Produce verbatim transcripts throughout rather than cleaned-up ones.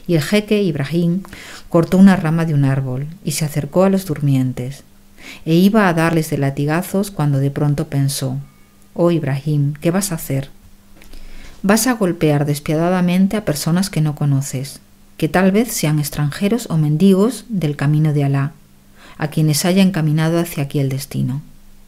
y el jeque Ibrahim cortó una rama de un árbol y se acercó a los durmientes, e iba a darles de latigazos cuando de pronto pensó: «Oh Ibrahim, ¿qué vas a hacer? Vas a golpear despiadadamente a personas que no conoces, que tal vez sean extranjeros o mendigos del camino de Alá, a quienes haya encaminado hacia aquí el destino.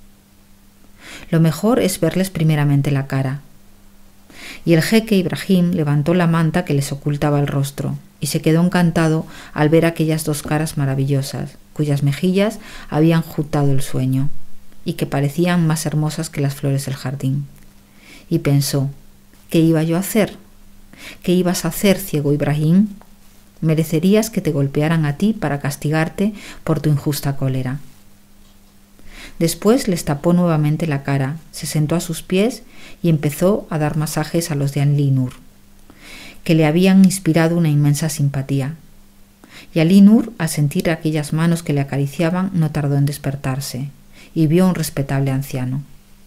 Lo mejor es verles primeramente la cara». Y el jeque Ibrahim levantó la manta que les ocultaba el rostro y se quedó encantado al ver aquellas dos caras maravillosas, cuyas mejillas habían juntado el sueño y que parecían más hermosas que las flores del jardín. Y pensó: ¿qué iba yo a hacer? ¿Qué ibas a hacer, ciego Ibrahim? Merecerías que te golpearan a ti para castigarte por tu injusta cólera. Después les tapó nuevamente la cara, se sentó a sus pies y empezó a dar masajes a los de Ali Nur, que le habían inspirado una inmensa simpatía. Y Ali Nur, al sentir aquellas manos que le acariciaban, no tardó en despertarse y vio a un respetable anciano.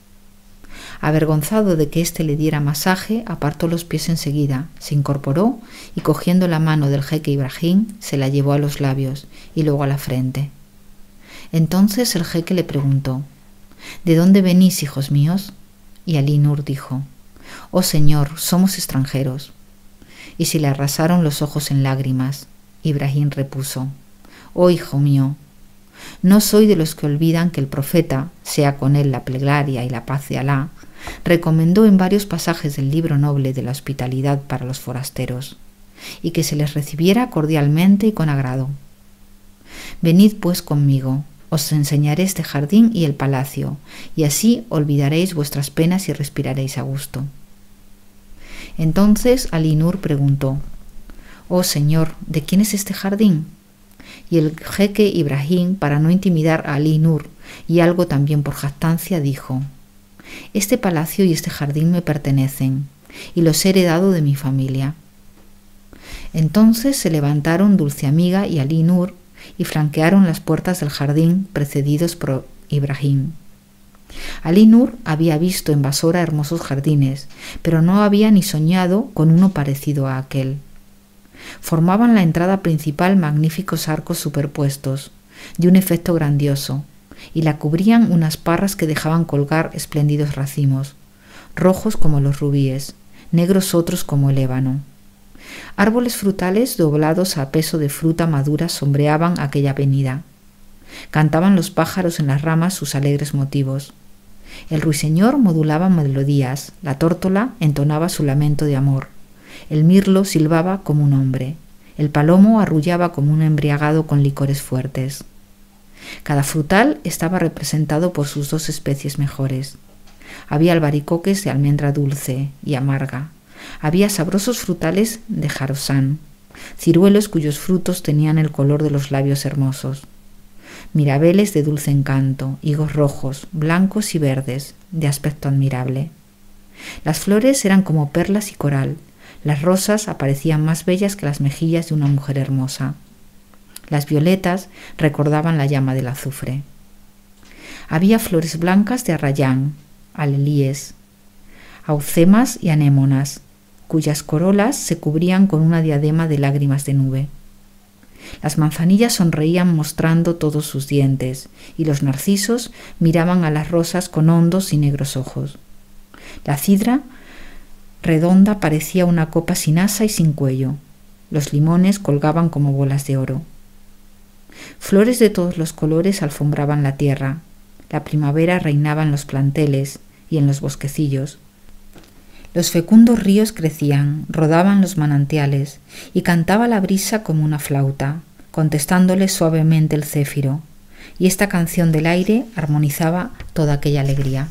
Avergonzado de que éste le diera masaje, apartó los pies enseguida, se incorporó y, cogiendo la mano del jeque Ibrahim, se la llevó a los labios y luego a la frente. Entonces el jeque le preguntó: «¿De dónde venís, hijos míos?». Y Ali Nur dijo: «Oh Señor, somos extranjeros». Y se le arrasaron los ojos en lágrimas. Ibrahim repuso: «Oh hijo mío, no soy de los que olvidan que el profeta, sea con él la plegaria y la paz de Alá, recomendó en varios pasajes del libro noble de la hospitalidad para los forasteros, y que se les recibiera cordialmente y con agrado. Venid pues conmigo, os enseñaré este jardín y el palacio, y así olvidaréis vuestras penas y respiraréis a gusto». Entonces Ali Nur preguntó: «Oh Señor, ¿de quién es este jardín?». Y el jeque Ibrahim, para no intimidar a Ali Nur y algo también por jactancia, dijo: «Este palacio y este jardín me pertenecen, y los he heredado de mi familia». Entonces se levantaron Dulce Amiga y Ali Nur y franquearon las puertas del jardín, precedidos por Ibrahim. Ali Nur había visto en Basora hermosos jardines, pero no había ni soñado con uno parecido a aquel. Formaban la entrada principal magníficos arcos superpuestos, de un efecto grandioso, y la cubrían unas parras que dejaban colgar espléndidos racimos, rojos como los rubíes, negros otros como el ébano. Árboles frutales doblados a peso de fruta madura sombreaban aquella avenida. Cantaban los pájaros en las ramas sus alegres motivos. El ruiseñor modulaba melodías, la tórtola entonaba su lamento de amor, el mirlo silbaba como un hombre, el palomo arrullaba como un embriagado con licores fuertes. Cada frutal estaba representado por sus dos especies mejores. Había albaricoques de almendra dulce y amarga, había sabrosos frutales de jarosán, ciruelos cuyos frutos tenían el color de los labios hermosos, mirabeles de dulce encanto, higos rojos, blancos y verdes, de aspecto admirable. Las flores eran como perlas y coral, las rosas aparecían más bellas que las mejillas de una mujer hermosa. Las violetas recordaban la llama del azufre. Había flores blancas de arrayán, alelíes, aucemas y anémonas, cuyas corolas se cubrían con una diadema de lágrimas de nube. Las manzanillas sonreían mostrando todos sus dientes, y los narcisos miraban a las rosas con hondos y negros ojos. La cidra redonda parecía una copa sin asa y sin cuello. Los limones colgaban como bolas de oro. Flores de todos los colores alfombraban la tierra. La primavera reinaba en los planteles y en los bosquecillos. Los fecundos ríos crecían, rodaban los manantiales, y cantaba la brisa como una flauta, contestándole suavemente el céfiro, y esta canción del aire armonizaba toda aquella alegría.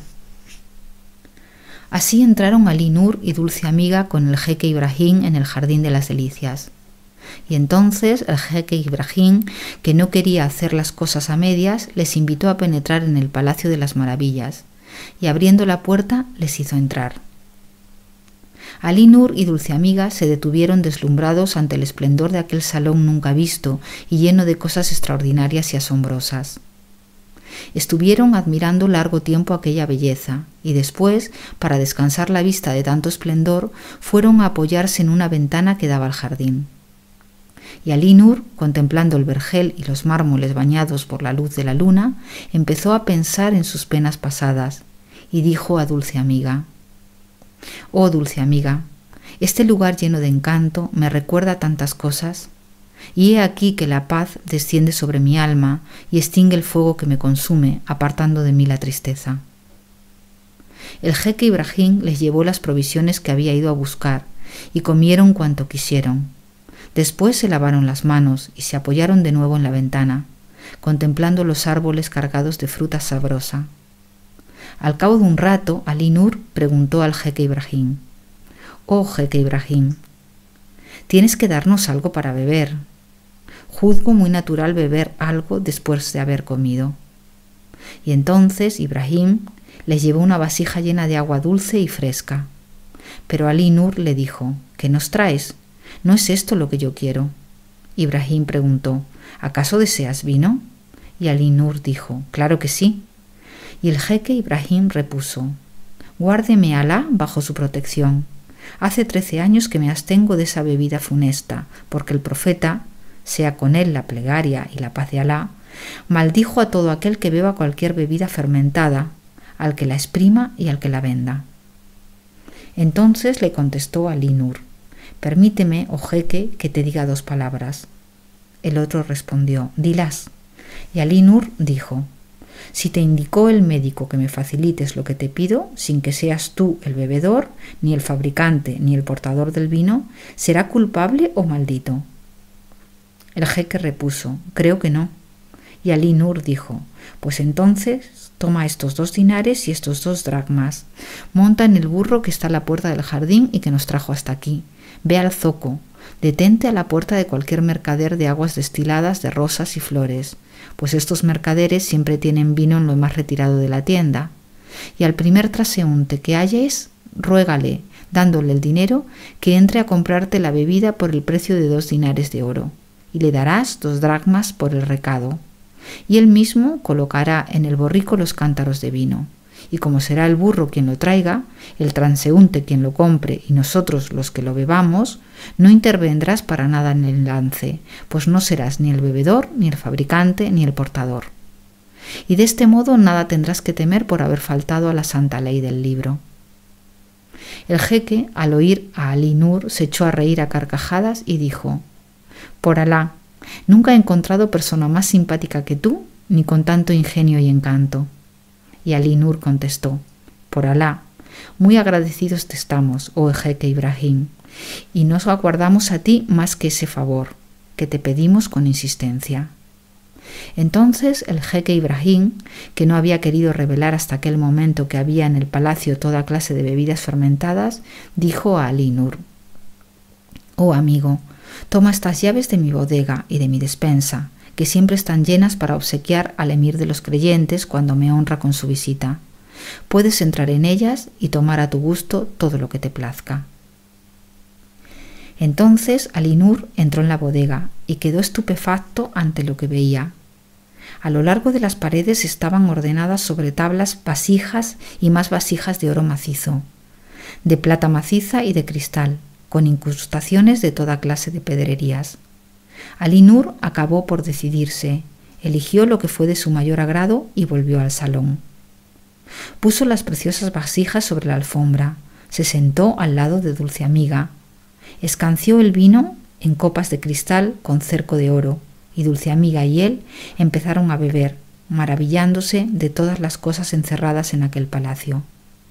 Así entraron Ali Nur y Dulce Amiga con el jeque Ibrahim en el jardín de las delicias. Y entonces el jeque Ibrahim, que no quería hacer las cosas a medias, les invitó a penetrar en el Palacio de las Maravillas, y abriendo la puerta les hizo entrar. Ali Nur y Dulce Amiga se detuvieron deslumbrados ante el esplendor de aquel salón nunca visto y lleno de cosas extraordinarias y asombrosas. Estuvieron admirando largo tiempo aquella belleza y después, para descansar la vista de tanto esplendor, fueron a apoyarse en una ventana que daba al jardín. Y Ali Nur, contemplando el vergel y los mármoles bañados por la luz de la luna, empezó a pensar en sus penas pasadas y dijo a Dulce Amiga: «Oh, Dulce Amiga, este lugar lleno de encanto me recuerda tantas cosas, y he aquí que la paz desciende sobre mi alma y extingue el fuego que me consume, apartando de mí la tristeza». El jeque Ibrahim les llevó las provisiones que había ido a buscar y comieron cuanto quisieron. Después se lavaron las manos y se apoyaron de nuevo en la ventana, contemplando los árboles cargados de fruta sabrosa. Al cabo de un rato, Ali Nur preguntó al jeque Ibrahim: «Oh, jeque Ibrahim, tienes que darnos algo para beber. Juzgo muy natural beber algo después de haber comido». Y entonces Ibrahim les llevó una vasija llena de agua dulce y fresca. Pero Ali Nur le dijo: «¿Qué nos traes? ¿No es esto lo que yo quiero?». Ibrahim preguntó: «¿Acaso deseas vino?». Y Ali Nur dijo: «Claro que sí». Y el jeque Ibrahim repuso: «Guárdeme Alá bajo su protección. Hace trece años que me abstengo de esa bebida funesta, porque el profeta, sea con él la plegaria y la paz de Alá, maldijo a todo aquel que beba cualquier bebida fermentada, al que la exprima y al que la venda». Entonces le contestó Ali Nur: «Permíteme, oh jeque, que te diga dos palabras». El otro respondió: «Dilas». Y Ali Nur dijo: «Si te indicó el médico que me facilites lo que te pido, sin que seas tú el bebedor, ni el fabricante, ni el portador del vino, ¿será culpable o maldito?». El jeque repuso: «Creo que no». Y Ali Nur dijo: «Pues entonces toma estos dos dinares y estos dos dracmas, monta en el burro que está a la puerta del jardín y que nos trajo hasta aquí, ve al zoco, detente a la puerta de cualquier mercader de aguas destiladas de rosas y flores, pues estos mercaderes siempre tienen vino en lo más retirado de la tienda, y al primer transeúnte que halles, ruégale, dándole el dinero, que entre a comprarte la bebida por el precio de dos dinares de oro, y le darás dos dracmas por el recado, y él mismo colocará en el borrico los cántaros de vino, y como será el burro quien lo traiga, el transeúnte quien lo compre y nosotros los que lo bebamos, no intervendrás para nada en el lance, pues no serás ni el bebedor, ni el fabricante, ni el portador. Y de este modo nada tendrás que temer por haber faltado a la santa ley del libro». El jeque, al oír a Ali Nur, se echó a reír a carcajadas y dijo: «Por Alá, nunca he encontrado persona más simpática que tú, ni con tanto ingenio y encanto». Y Ali Nur contestó: «Por Alá, muy agradecidos te estamos, oh jeque Ibrahim, y nos aguardamos a ti más que ese favor, que te pedimos con insistencia». Entonces el jeque Ibrahim, que no había querido revelar hasta aquel momento que había en el palacio toda clase de bebidas fermentadas, dijo a Ali Nur: «Oh amigo, toma estas llaves de mi bodega y de mi despensa, que siempre están llenas para obsequiar al emir de los creyentes cuando me honra con su visita. Puedes entrar en ellas y tomar a tu gusto todo lo que te plazca». Entonces Ali Nur entró en la bodega y quedó estupefacto ante lo que veía. A lo largo de las paredes estaban ordenadas sobre tablas vasijas y más vasijas de oro macizo, de plata maciza y de cristal, con incrustaciones de toda clase de pedrerías. Ali Nur acabó por decidirse, eligió lo que fue de su mayor agrado y volvió al salón. Puso las preciosas vasijas sobre la alfombra, se sentó al lado de Dulce Amiga, escanció el vino en copas de cristal con cerco de oro, y Dulce Amiga y él empezaron a beber, maravillándose de todas las cosas encerradas en aquel palacio.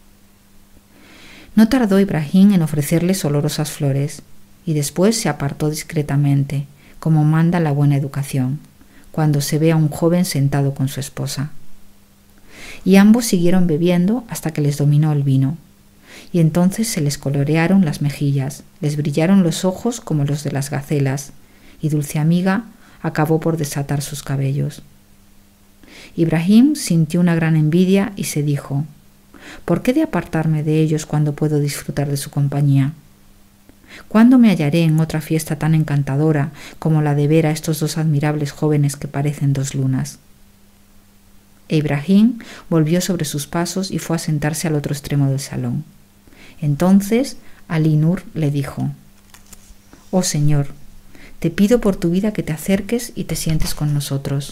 No tardó Ibrahim en ofrecerles olorosas flores, y después se apartó discretamente, como manda la buena educación, cuando se ve a un joven sentado con su esposa. Y ambos siguieron bebiendo hasta que les dominó el vino, y entonces se les colorearon las mejillas, les brillaron los ojos como los de las gacelas, y Dulce Amiga acabó por desatar sus cabellos. Ibrahim sintió una gran envidia y se dijo: «¿Por qué de apartarme de ellos cuando puedo disfrutar de su compañía? ¿Cuándo me hallaré en otra fiesta tan encantadora como la de ver a estos dos admirables jóvenes que parecen dos lunas?». E Ibrahim volvió sobre sus pasos y fue a sentarse al otro extremo del salón. Entonces Ali Nur le dijo: «Oh Señor, te pido por tu vida que te acerques y te sientes con nosotros.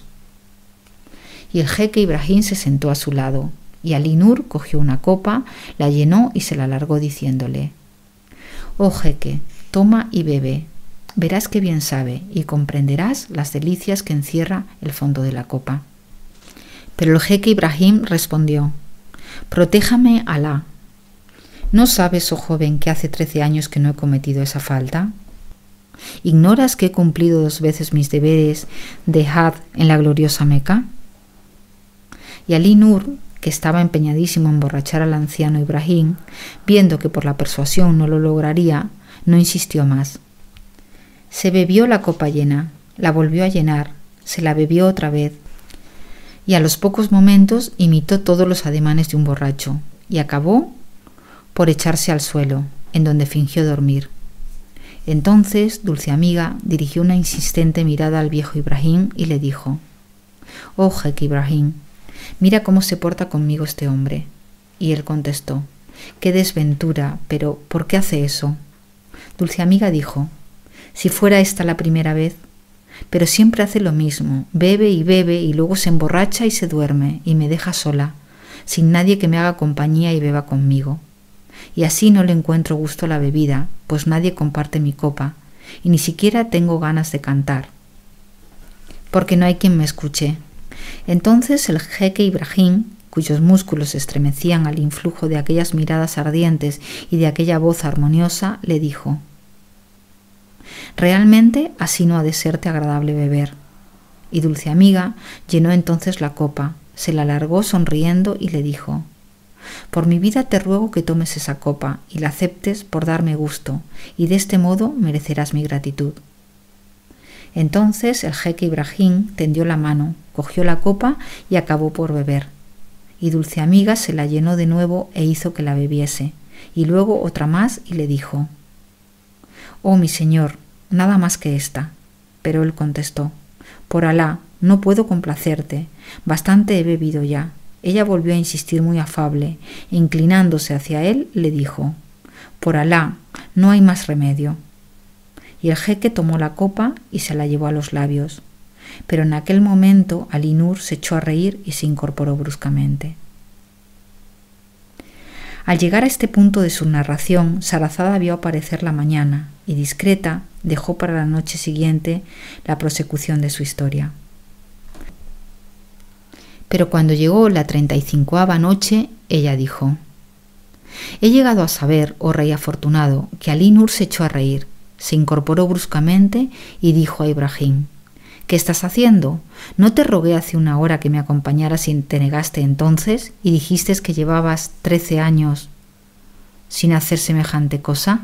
Y el jeque Ibrahim se sentó a su lado, y Ali Nur cogió una copa, la llenó y se la alargó diciéndole: «Oh jeque, toma y bebe, verás que bien sabe y comprenderás las delicias que encierra el fondo de la copa». Pero el jeque Ibrahim respondió: «Protéjame Alá. ¿No sabes, oh joven, que hace trece años que no he cometido esa falta? ¿Ignoras que he cumplido dos veces mis deberes de Hajj en la gloriosa Meca?» Y Ali Nur, que estaba empeñadísimo en emborrachar al anciano Ibrahim, viendo que por la persuasión no lo lograría, no insistió más. Se bebió la copa llena, la volvió a llenar, se la bebió otra vez, y a los pocos momentos imitó todos los ademanes de un borracho, y acabó por echarse al suelo, en donde fingió dormir. Entonces, dulce amiga, dirigió una insistente mirada al viejo Ibrahim y le dijo: «Oh jeque Ibrahim, mira cómo se porta conmigo este hombre». Y él contestó: «Qué desventura, pero ¿por qué hace eso?». Dulce amiga dijo: «Si fuera esta la primera vez, pero siempre hace lo mismo, bebe y bebe y luego se emborracha y se duerme y me deja sola, sin nadie que me haga compañía y beba conmigo. Y así no le encuentro gusto a la bebida, pues nadie comparte mi copa, y ni siquiera tengo ganas de cantar, porque no hay quien me escuche». Entonces el jeque Ibrahim, cuyos músculos se estremecían al influjo de aquellas miradas ardientes y de aquella voz armoniosa, le dijo: «Realmente así no ha de serte agradable beber». Y dulce amiga llenó entonces la copa, se la alargó sonriendo y le dijo: «Por mi vida te ruego que tomes esa copa y la aceptes por darme gusto, y de este modo merecerás mi gratitud». Entonces el jeque Ibrahim tendió la mano, cogió la copa y acabó por beber. Y dulce amiga se la llenó de nuevo e hizo que la bebiese, y luego otra más y le dijo: «Oh mi señor, nada más que esta». Pero él contestó: «Por Alá, no puedo complacerte, bastante he bebido ya». Ella volvió a insistir muy afable, e inclinándose hacia él le dijo: «Por Alá, no hay más remedio». Y el jeque tomó la copa y se la llevó a los labios. Pero en aquel momento Ali Nur se echó a reír y se incorporó bruscamente. Al llegar a este punto de su narración, Sarazada vio aparecer la mañana y, discreta, dejó para la noche siguiente la prosecución de su historia. Pero cuando llegó la treinta y cincoava noche, ella dijo: «He llegado a saber, oh rey afortunado, que Ali Nur se echó a reír, se incorporó bruscamente y dijo a Ibrahim: ¿Qué estás haciendo? ¿No te rogué hace una hora que me acompañaras y te negaste entonces y dijiste que llevabas trece años sin hacer semejante cosa?»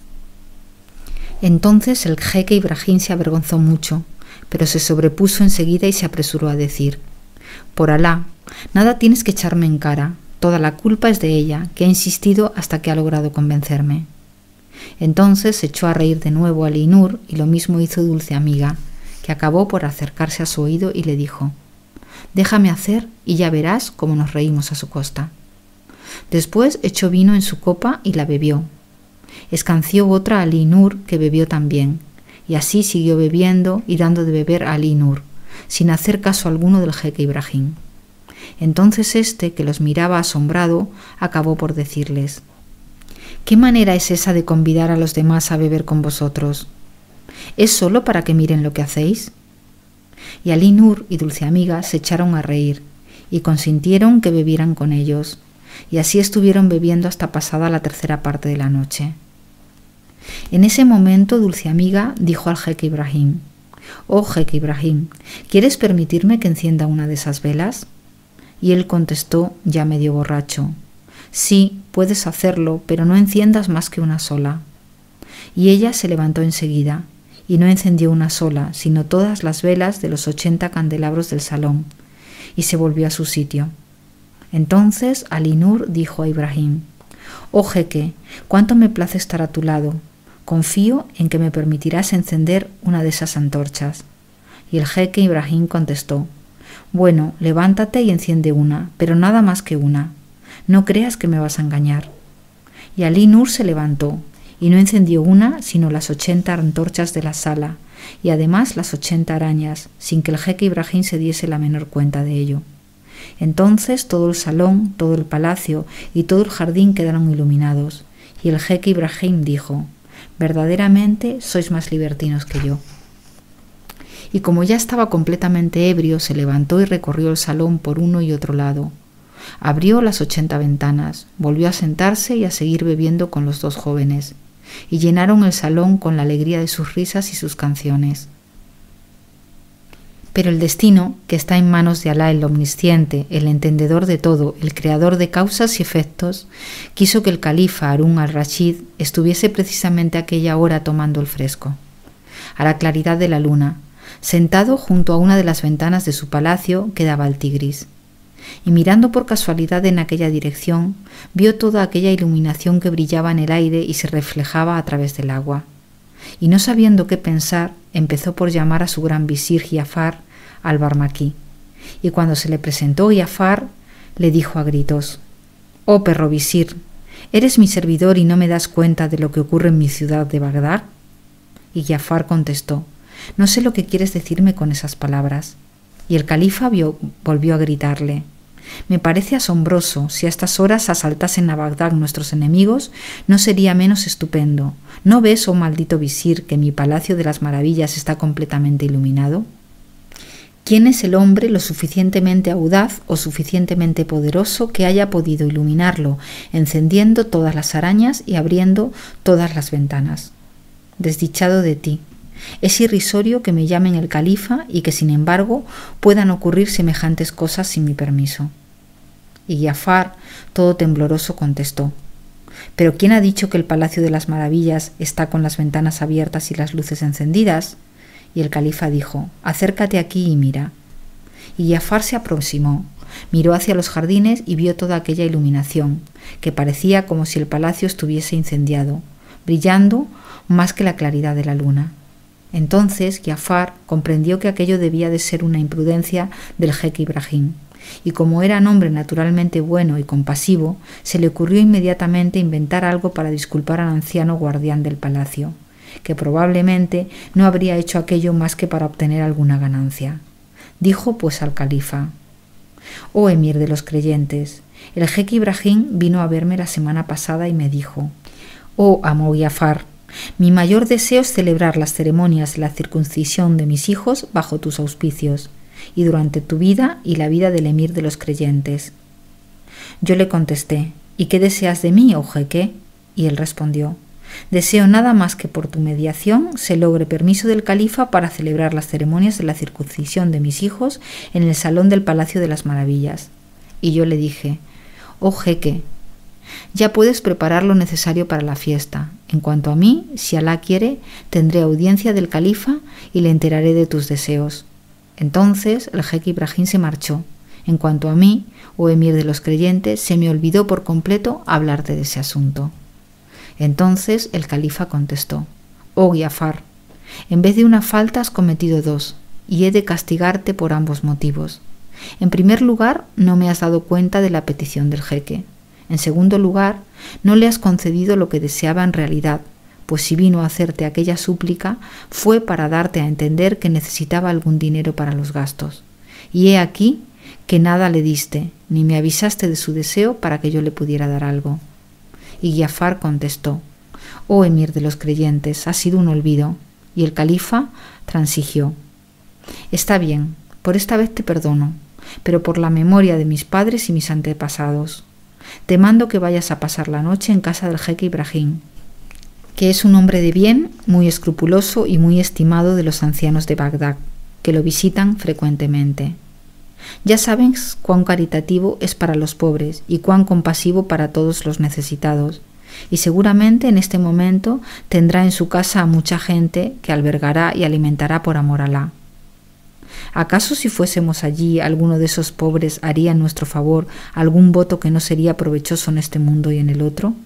Entonces el jeque Ibrahim se avergonzó mucho, pero se sobrepuso enseguida y se apresuró a decir: «Por Alá, nada tienes que echarme en cara, toda la culpa es de ella, que ha insistido hasta que ha logrado convencerme». Entonces se echó a reír de nuevo Ali Nur y lo mismo hizo dulce amiga, que acabó por acercarse a su oído y le dijo: «Déjame hacer y ya verás cómo nos reímos a su costa». Después echó vino en su copa y la bebió. Escanció otra a Ali Nur, que bebió también, y así siguió bebiendo y dando de beber a Ali Nur, sin hacer caso alguno del jeque Ibrahim. Entonces éste, que los miraba asombrado, acabó por decirles: «¿Qué manera es esa de convidar a los demás a beber con vosotros? ¿Es solo para que miren lo que hacéis?». Y Ali Nur y dulce amiga se echaron a reír y consintieron que bebieran con ellos, y así estuvieron bebiendo hasta pasada la tercera parte de la noche. En ese momento dulce amiga dijo al jeque Ibrahim: «Oh jeque Ibrahim, ¿quieres permitirme que encienda una de esas velas?». Y él contestó, ya medio borracho: «Sí, puedes hacerlo, pero no enciendas más que una sola». Y ella se levantó enseguida, y no encendió una sola, sino todas las velas de los ochenta candelabros del salón, y se volvió a su sitio. Entonces Ali Nur dijo a Ibrahim: «Oh jeque, cuánto me place estar a tu lado. Confío en que me permitirás encender una de esas antorchas». Y el jeque Ibrahim contestó: «Bueno, levántate y enciende una, pero nada más que una. No creas que me vas a engañar». Y Ali Nur se levantó y no encendió una sino las ochenta antorchas de la sala, y además las ochenta arañas, sin que el jeque Ibrahim se diese la menor cuenta de ello. Entonces todo el salón, todo el palacio y todo el jardín quedaron iluminados, y el jeque Ibrahim dijo: verdaderamente sois más libertinos que yo. Y como ya estaba completamente ebrio, se levantó y recorrió el salón por uno y otro lado. Abrió las ochenta ventanas, volvió a sentarse y a seguir bebiendo con los dos jóvenes, y llenaron el salón con la alegría de sus risas y sus canciones. Pero el destino, que está en manos de Alá el Omnisciente, el entendedor de todo, el creador de causas y efectos, quiso que el califa Harún al-Rashid estuviese precisamente a aquella hora tomando el fresco, a la claridad de la luna, sentado junto a una de las ventanas de su palacio que daba al Tigris, y mirando por casualidad en aquella dirección, vio toda aquella iluminación que brillaba en el aire y se reflejaba a través del agua. Y no sabiendo qué pensar, empezó por llamar a su gran visir Giafar al-Barmakí, y cuando se le presentó Giafar, le dijo a gritos: «Oh perro visir, ¿eres mi servidor y no me das cuenta de lo que ocurre en mi ciudad de Bagdad?» Y Giafar contestó: «No sé lo que quieres decirme con esas palabras». Y el califa vio, volvió a gritarle: «Me parece asombroso, si a estas horas asaltasen a Bagdad nuestros enemigos, no sería menos estupendo. ¿No ves, oh maldito visir, que mi palacio de las maravillas está completamente iluminado? ¿Quién es el hombre lo suficientemente audaz o suficientemente poderoso que haya podido iluminarlo, encendiendo todas las arañas y abriendo todas las ventanas? Desdichado de ti. Es irrisorio que me llamen el califa y que, sin embargo, puedan ocurrir semejantes cosas sin mi permiso». Y Giafar, todo tembloroso, contestó: «¿Pero quién ha dicho que el Palacio de las Maravillas está con las ventanas abiertas y las luces encendidas?» Y el califa dijo: «Acércate aquí y mira». Y Giafar se aproximó, miró hacia los jardines y vio toda aquella iluminación, que parecía como si el palacio estuviese incendiado, brillando más que la claridad de la luna. Entonces Giafar comprendió que aquello debía de ser una imprudencia del jeque Ibrahim, y como era un hombre naturalmente bueno y compasivo, se le ocurrió inmediatamente inventar algo para disculpar al anciano guardián del palacio, que probablemente no habría hecho aquello más que para obtener alguna ganancia. Dijo pues al califa: «Oh emir de los creyentes, el jeque Ibrahim vino a verme la semana pasada y me dijo: oh amo Giafar, mi mayor deseo es celebrar las ceremonias de la circuncisión de mis hijos bajo tus auspicios, y durante tu vida y la vida del emir de los creyentes». Yo le contesté: «¿Y qué deseas de mí, oh jeque?». Y él respondió: «Deseo nada más que por tu mediación se logre permiso del califa para celebrar las ceremonias de la circuncisión de mis hijos en el salón del Palacio de las Maravillas». Y yo le dije: «Oh jeque, ya puedes preparar lo necesario para la fiesta. En cuanto a mí, si Alá quiere, tendré audiencia del califa y le enteraré de tus deseos». Entonces el jeque Ibrahim se marchó. En cuanto a mí, oh emir de los creyentes, se me olvidó por completo hablarte de ese asunto. Entonces el califa contestó: «Oh Giafar, en vez de una falta has cometido dos, y he de castigarte por ambos motivos. En primer lugar, no me has dado cuenta de la petición del jeque. En segundo lugar, no le has concedido lo que deseaba en realidad, pues si vino a hacerte aquella súplica fue para darte a entender que necesitaba algún dinero para los gastos. Y he aquí que nada le diste, ni me avisaste de su deseo para que yo le pudiera dar algo». Y Giafar contestó: «Oh emir de los creyentes, ha sido un olvido». Y el califa transigió: «Está bien, por esta vez te perdono, pero por la memoria de mis padres y mis antepasados, te mando que vayas a pasar la noche en casa del jeque Ibrahim, que es un hombre de bien, muy escrupuloso y muy estimado de los ancianos de Bagdad, que lo visitan frecuentemente. Ya sabes cuán caritativo es para los pobres y cuán compasivo para todos los necesitados, y seguramente en este momento tendrá en su casa a mucha gente que albergará y alimentará por amor a Alá. ¿Acaso si fuésemos allí alguno de esos pobres haría en nuestro favor algún voto que no sería provechoso en este mundo y en el otro?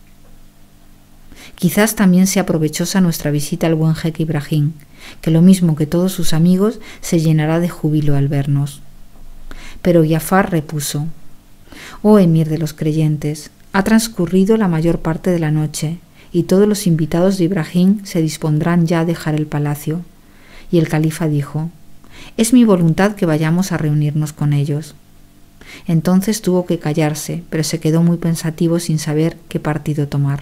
Quizás también sea provechosa nuestra visita al buen jeque Ibrahim, que lo mismo que todos sus amigos se llenará de júbilo al vernos». Pero Giafar repuso: «Oh emir de los creyentes, ha transcurrido la mayor parte de la noche y todos los invitados de Ibrahim se dispondrán ya a dejar el palacio. Y el califa dijo: «Es mi voluntad que vayamos a reunirnos con ellos». Entonces tuvo que callarse, pero se quedó muy pensativo sin saber qué partido tomar.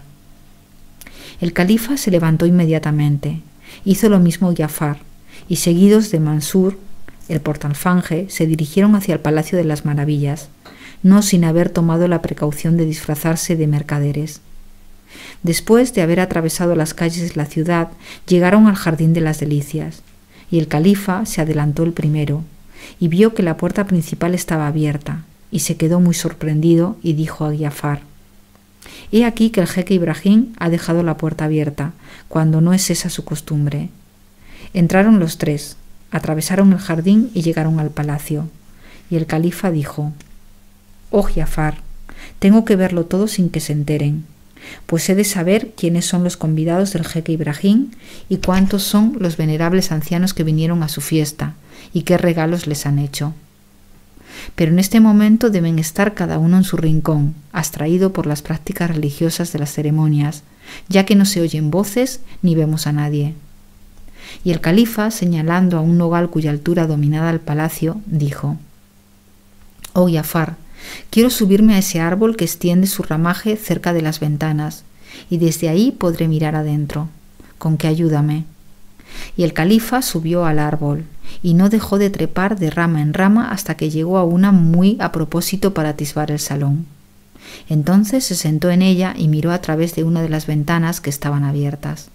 El califa se levantó inmediatamente. Hizo lo mismo Giafar, y seguidos de Mansur, el portalfanje, se dirigieron hacia el Palacio de las Maravillas, no sin haber tomado la precaución de disfrazarse de mercaderes. Después de haber atravesado las calles de la ciudad, llegaron al Jardín de las Delicias, y el califa se adelantó el primero, y vio que la puerta principal estaba abierta, y se quedó muy sorprendido y dijo a Giafar: «He aquí que el jeque Ibrahim ha dejado la puerta abierta, cuando no es esa su costumbre». Entraron los tres, atravesaron el jardín y llegaron al palacio, y el califa dijo: «Oh Giafar, tengo que verlo todo sin que se enteren, pues he de saber quiénes son los convidados del jeque Ibrahim y cuántos son los venerables ancianos que vinieron a su fiesta y qué regalos les han hecho. Pero en este momento deben estar cada uno en su rincón, abstraído por las prácticas religiosas de las ceremonias, ya que no se oyen voces ni vemos a nadie». Y el califa, señalando a un nogal cuya altura dominaba el palacio, dijo: «Oh Giafar, quiero subirme a ese árbol que extiende su ramaje cerca de las ventanas, y desde ahí podré mirar adentro. ¿Con qué ayúdame?» Y el califa subió al árbol, y no dejó de trepar de rama en rama hasta que llegó a una muy a propósito para atisbar el salón. Entonces se sentó en ella y miró a través de una de las ventanas que estaban abiertas.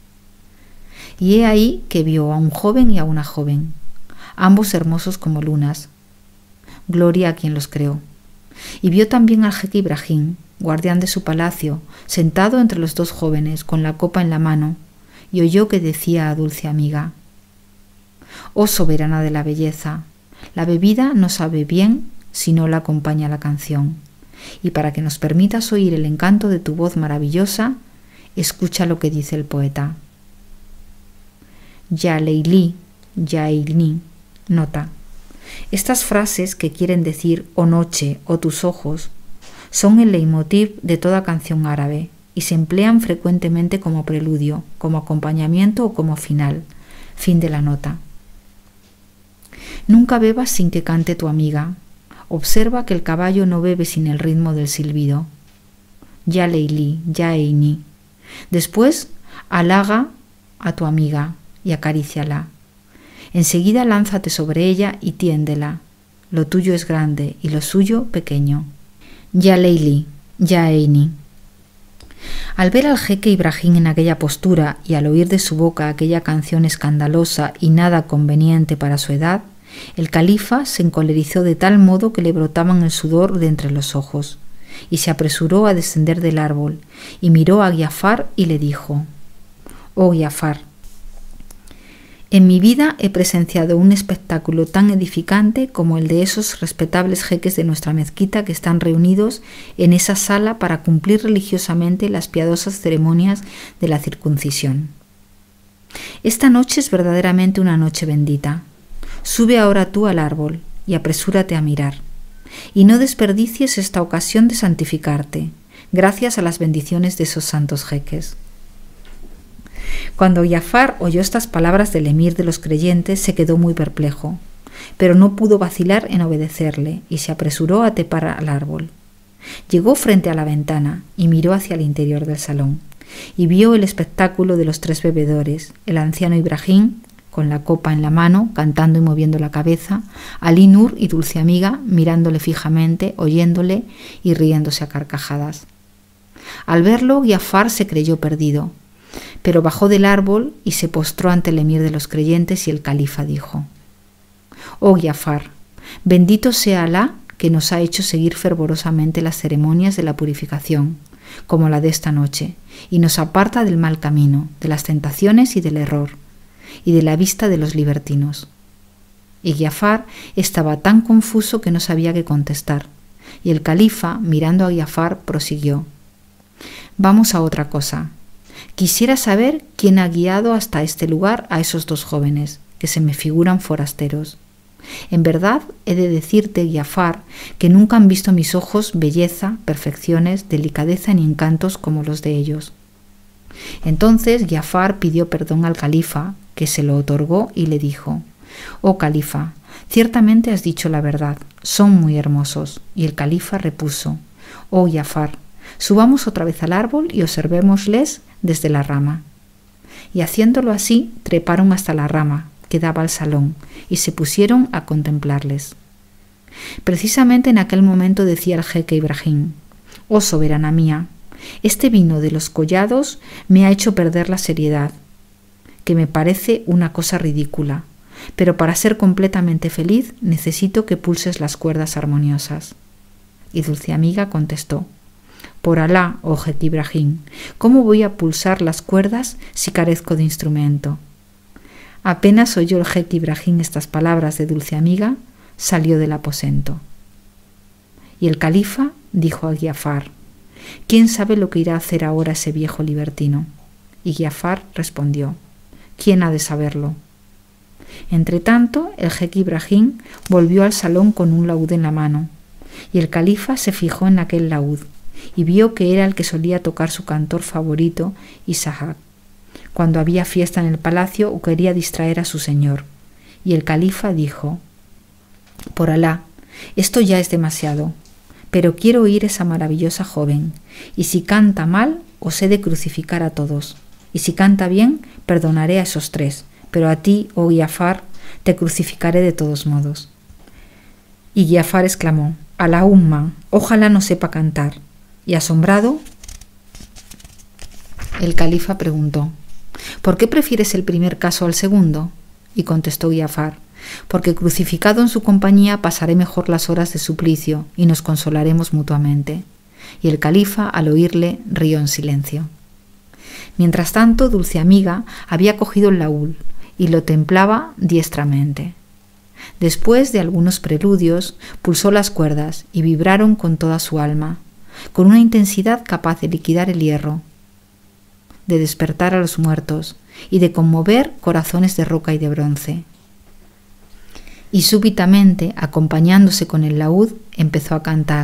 Y he ahí que vio a un joven y a una joven, ambos hermosos como lunas. Gloria a quien los creó. Y vio también al jeque Ibrahim, guardián de su palacio, sentado entre los dos jóvenes, con la copa en la mano, y oyó que decía a dulce amiga: «Oh soberana de la belleza, la bebida no sabe bien si no la acompaña la canción, y para que nos permitas oír el encanto de tu voz maravillosa, escucha lo que dice el poeta. Ya Leilí, ya Eilní». Nota: estas frases, que quieren decir «oh noche» o «tus ojos», son el leitmotiv de toda canción árabe y se emplean frecuentemente como preludio, como acompañamiento o como final. Fin de la nota. Nunca bebas sin que cante tu amiga. Observa que el caballo no bebe sin el ritmo del silbido. Ya Leilí, ya Eini. Después, halaga a tu amiga y acaríciala. Enseguida lánzate sobre ella y tiéndela. Lo tuyo es grande y lo suyo pequeño. Ya Leilí, ya Eini. Al ver al jeque Ibrahim en aquella postura y al oír de su boca aquella canción escandalosa y nada conveniente para su edad, el califa se encolerizó de tal modo que le brotaban el sudor de entre los ojos, y se apresuró a descender del árbol, y miró a Giafar y le dijo: «Oh Giafar, en mi vida he presenciado un espectáculo tan edificante como el de esos respetables jeques de nuestra mezquita que están reunidos en esa sala para cumplir religiosamente las piadosas ceremonias de la circuncisión. Esta noche es verdaderamente una noche bendita. Sube ahora tú al árbol y apresúrate a mirar, y no desperdicies esta ocasión de santificarte, gracias a las bendiciones de esos santos jeques». Cuando Giafar oyó estas palabras del emir de los creyentes, se quedó muy perplejo, pero no pudo vacilar en obedecerle y se apresuró a trepar al árbol. Llegó frente a la ventana y miró hacia el interior del salón, y vio el espectáculo de los tres bebedores, el anciano Ibrahim, con la copa en la mano, cantando y moviendo la cabeza, Alí Nur y Dulce Amiga mirándole fijamente, oyéndole y riéndose a carcajadas. Al verlo, Giafar se creyó perdido, pero bajó del árbol y se postró ante el emir de los creyentes, y el califa dijo: «Oh Giafar, bendito sea Alá que nos ha hecho seguir fervorosamente las ceremonias de la purificación, como la de esta noche, y nos aparta del mal camino, de las tentaciones y del error, y de la vista de los libertinos». Y Giafar estaba tan confuso que no sabía qué contestar, y el califa, mirando a Giafar, prosiguió: «Vamos a otra cosa. Quisiera saber quién ha guiado hasta este lugar a esos dos jóvenes, que se me figuran forasteros. En verdad, he de decirte, Giafar, que nunca han visto mis ojos belleza, perfecciones, delicadeza ni encantos como los de ellos». Entonces Giafar pidió perdón al califa, que se lo otorgó y le dijo: «Oh califa, ciertamente has dicho la verdad, son muy hermosos». Y el califa repuso: «Oh Jafar, subamos otra vez al árbol y observémosles desde la rama». Y haciéndolo así, treparon hasta la rama que daba al salón y se pusieron a contemplarles. Precisamente en aquel momento decía el jeque Ibrahim: «Oh soberana mía, este vino de los collados me ha hecho perder la seriedad, que me parece una cosa ridícula, pero para ser completamente feliz necesito que pulses las cuerdas armoniosas». Y Dulce Amiga contestó: «Por Alá, oh jeque Ibrahim, ¿cómo voy a pulsar las cuerdas si carezco de instrumento?». Apenas oyó el jeque Ibrahim estas palabras de Dulce Amiga, salió del aposento. Y el califa dijo a Jafar: «¿Quién sabe lo que irá a hacer ahora ese viejo libertino?». Y Jafar respondió: «¿Quién ha de saberlo?». Entretanto, el jeque Ibrahim volvió al salón con un laúd en la mano, y el califa se fijó en aquel laúd y vio que era el que solía tocar su cantor favorito, Ishaq, cuando había fiesta en el palacio o quería distraer a su señor. Y el califa dijo: «Por Alá, esto ya es demasiado, pero quiero oír esa maravillosa joven, y si canta mal, os he de crucificar a todos, y si canta bien, perdonaré a esos tres, pero a ti, oh Jafar, te crucificaré de todos modos». Y Jafar exclamó: «Allahumma, ojalá no sepa cantar». Y asombrado, el califa preguntó: «¿Por qué prefieres el primer caso al segundo?». Y contestó Jafar: «Porque crucificado en su compañía pasaré mejor las horas de suplicio y nos consolaremos mutuamente». Y el califa, al oírle, rió en silencio. Mientras tanto, Dulce Amiga había cogido el laúd y lo templaba diestramente. Después de algunos preludios, pulsó las cuerdas y vibraron con toda su alma, con una intensidad capaz de liquidar el hierro, de despertar a los muertos y de conmover corazones de roca y de bronce. Y súbitamente, acompañándose con el laúd, empezó a cantar: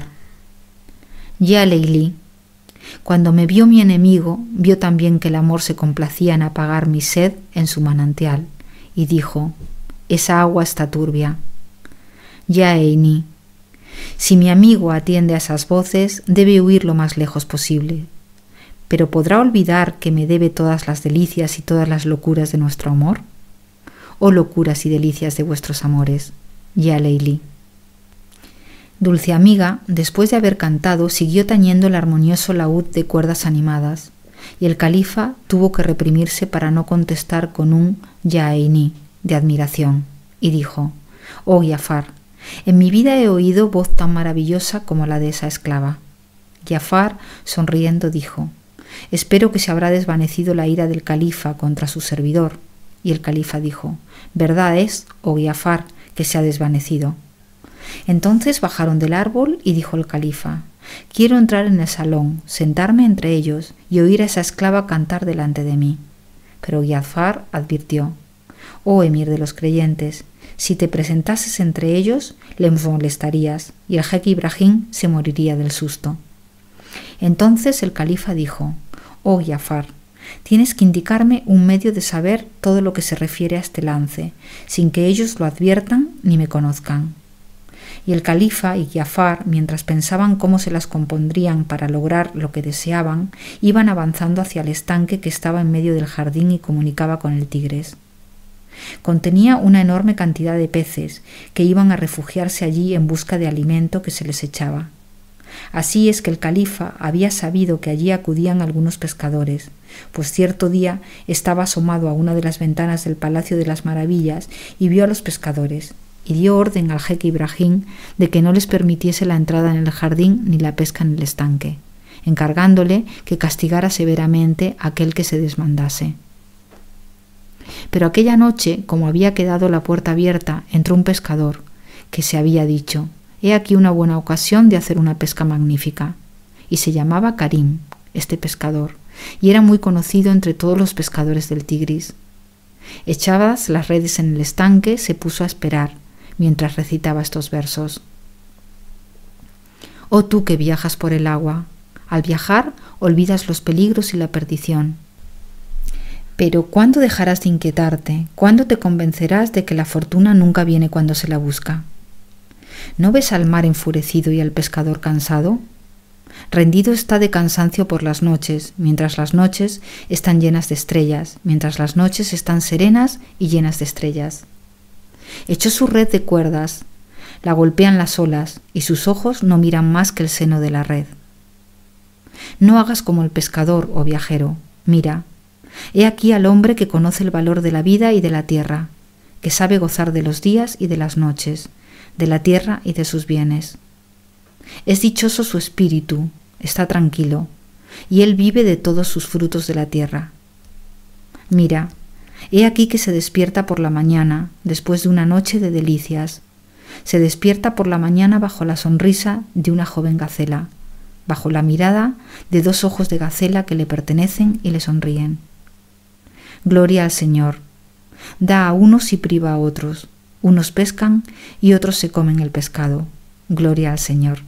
«Ya Leilí, cuando me vio mi enemigo, vio también que el amor se complacía en apagar mi sed en su manantial, y dijo: esa agua está turbia. Ya Eini, si mi amigo atiende a esas voces, debe huir lo más lejos posible. ¿Pero podrá olvidar que me debe todas las delicias y todas las locuras de nuestro amor? ¿Oh locuras y delicias de vuestros amores? Ya Leilí». Dulce Amiga, después de haber cantado, siguió tañendo el armonioso laúd de cuerdas animadas, y el califa tuvo que reprimirse para no contestar con un Ya Eini de admiración, y dijo: «Oh Jafar, en mi vida he oído voz tan maravillosa como la de esa esclava». Jafar, sonriendo, dijo: «Espero que se habrá desvanecido la ira del califa contra su servidor». Y el califa dijo: «Verdad es, oh Jafar, que se ha desvanecido». Entonces bajaron del árbol y dijo el califa: «Quiero entrar en el salón, sentarme entre ellos y oír a esa esclava cantar delante de mí». Pero Jafar advirtió: «Oh emir de los creyentes, si te presentases entre ellos, les molestarías y el jeque Ibrahim se moriría del susto». Entonces el califa dijo: «Oh Jafar, tienes que indicarme un medio de saber todo lo que se refiere a este lance, sin que ellos lo adviertan ni me conozcan». Y el califa y Jafar, mientras pensaban cómo se las compondrían para lograr lo que deseaban, iban avanzando hacia el estanque que estaba en medio del jardín y comunicaba con el Tigris. Contenía una enorme cantidad de peces que iban a refugiarse allí en busca de alimento que se les echaba. Así es que el califa había sabido que allí acudían algunos pescadores, pues cierto día estaba asomado a una de las ventanas del Palacio de las Maravillas y vio a los pescadores, y dio orden al jeque Ibrahim de que no les permitiese la entrada en el jardín ni la pesca en el estanque, encargándole que castigara severamente a aquel que se desmandase. Pero aquella noche, como había quedado la puerta abierta, entró un pescador, que se había dicho: «He aquí una buena ocasión de hacer una pesca magnífica», y se llamaba Karim, este pescador, y era muy conocido entre todos los pescadores del Tigris. Echadas las redes en el estanque, se puso a esperar, mientras recitaba estos versos: «Oh tú que viajas por el agua, al viajar olvidas los peligros y la perdición. Pero ¿cuándo dejarás de inquietarte? ¿Cuándo te convencerás de que la fortuna nunca viene cuando se la busca? ¿No ves al mar enfurecido y al pescador cansado? Rendido está de cansancio por las noches, mientras las noches están llenas de estrellas, mientras las noches están serenas y llenas de estrellas. Echó su red de cuerdas, la golpean las olas, y sus ojos no miran más que el seno de la red. No hagas como el pescador, oh viajero, mira, he aquí al hombre que conoce el valor de la vida y de la tierra, que sabe gozar de los días y de las noches, de la tierra y de sus bienes. Es dichoso su espíritu, está tranquilo, y él vive de todos sus frutos de la tierra. Mira, he aquí que se despierta por la mañana, después de una noche de delicias. Se despierta por la mañana bajo la sonrisa de una joven gacela, bajo la mirada de dos ojos de gacela que le pertenecen y le sonríen. Gloria al Señor. Da a unos y priva a otros. Unos pescan y otros se comen el pescado. Gloria al Señor.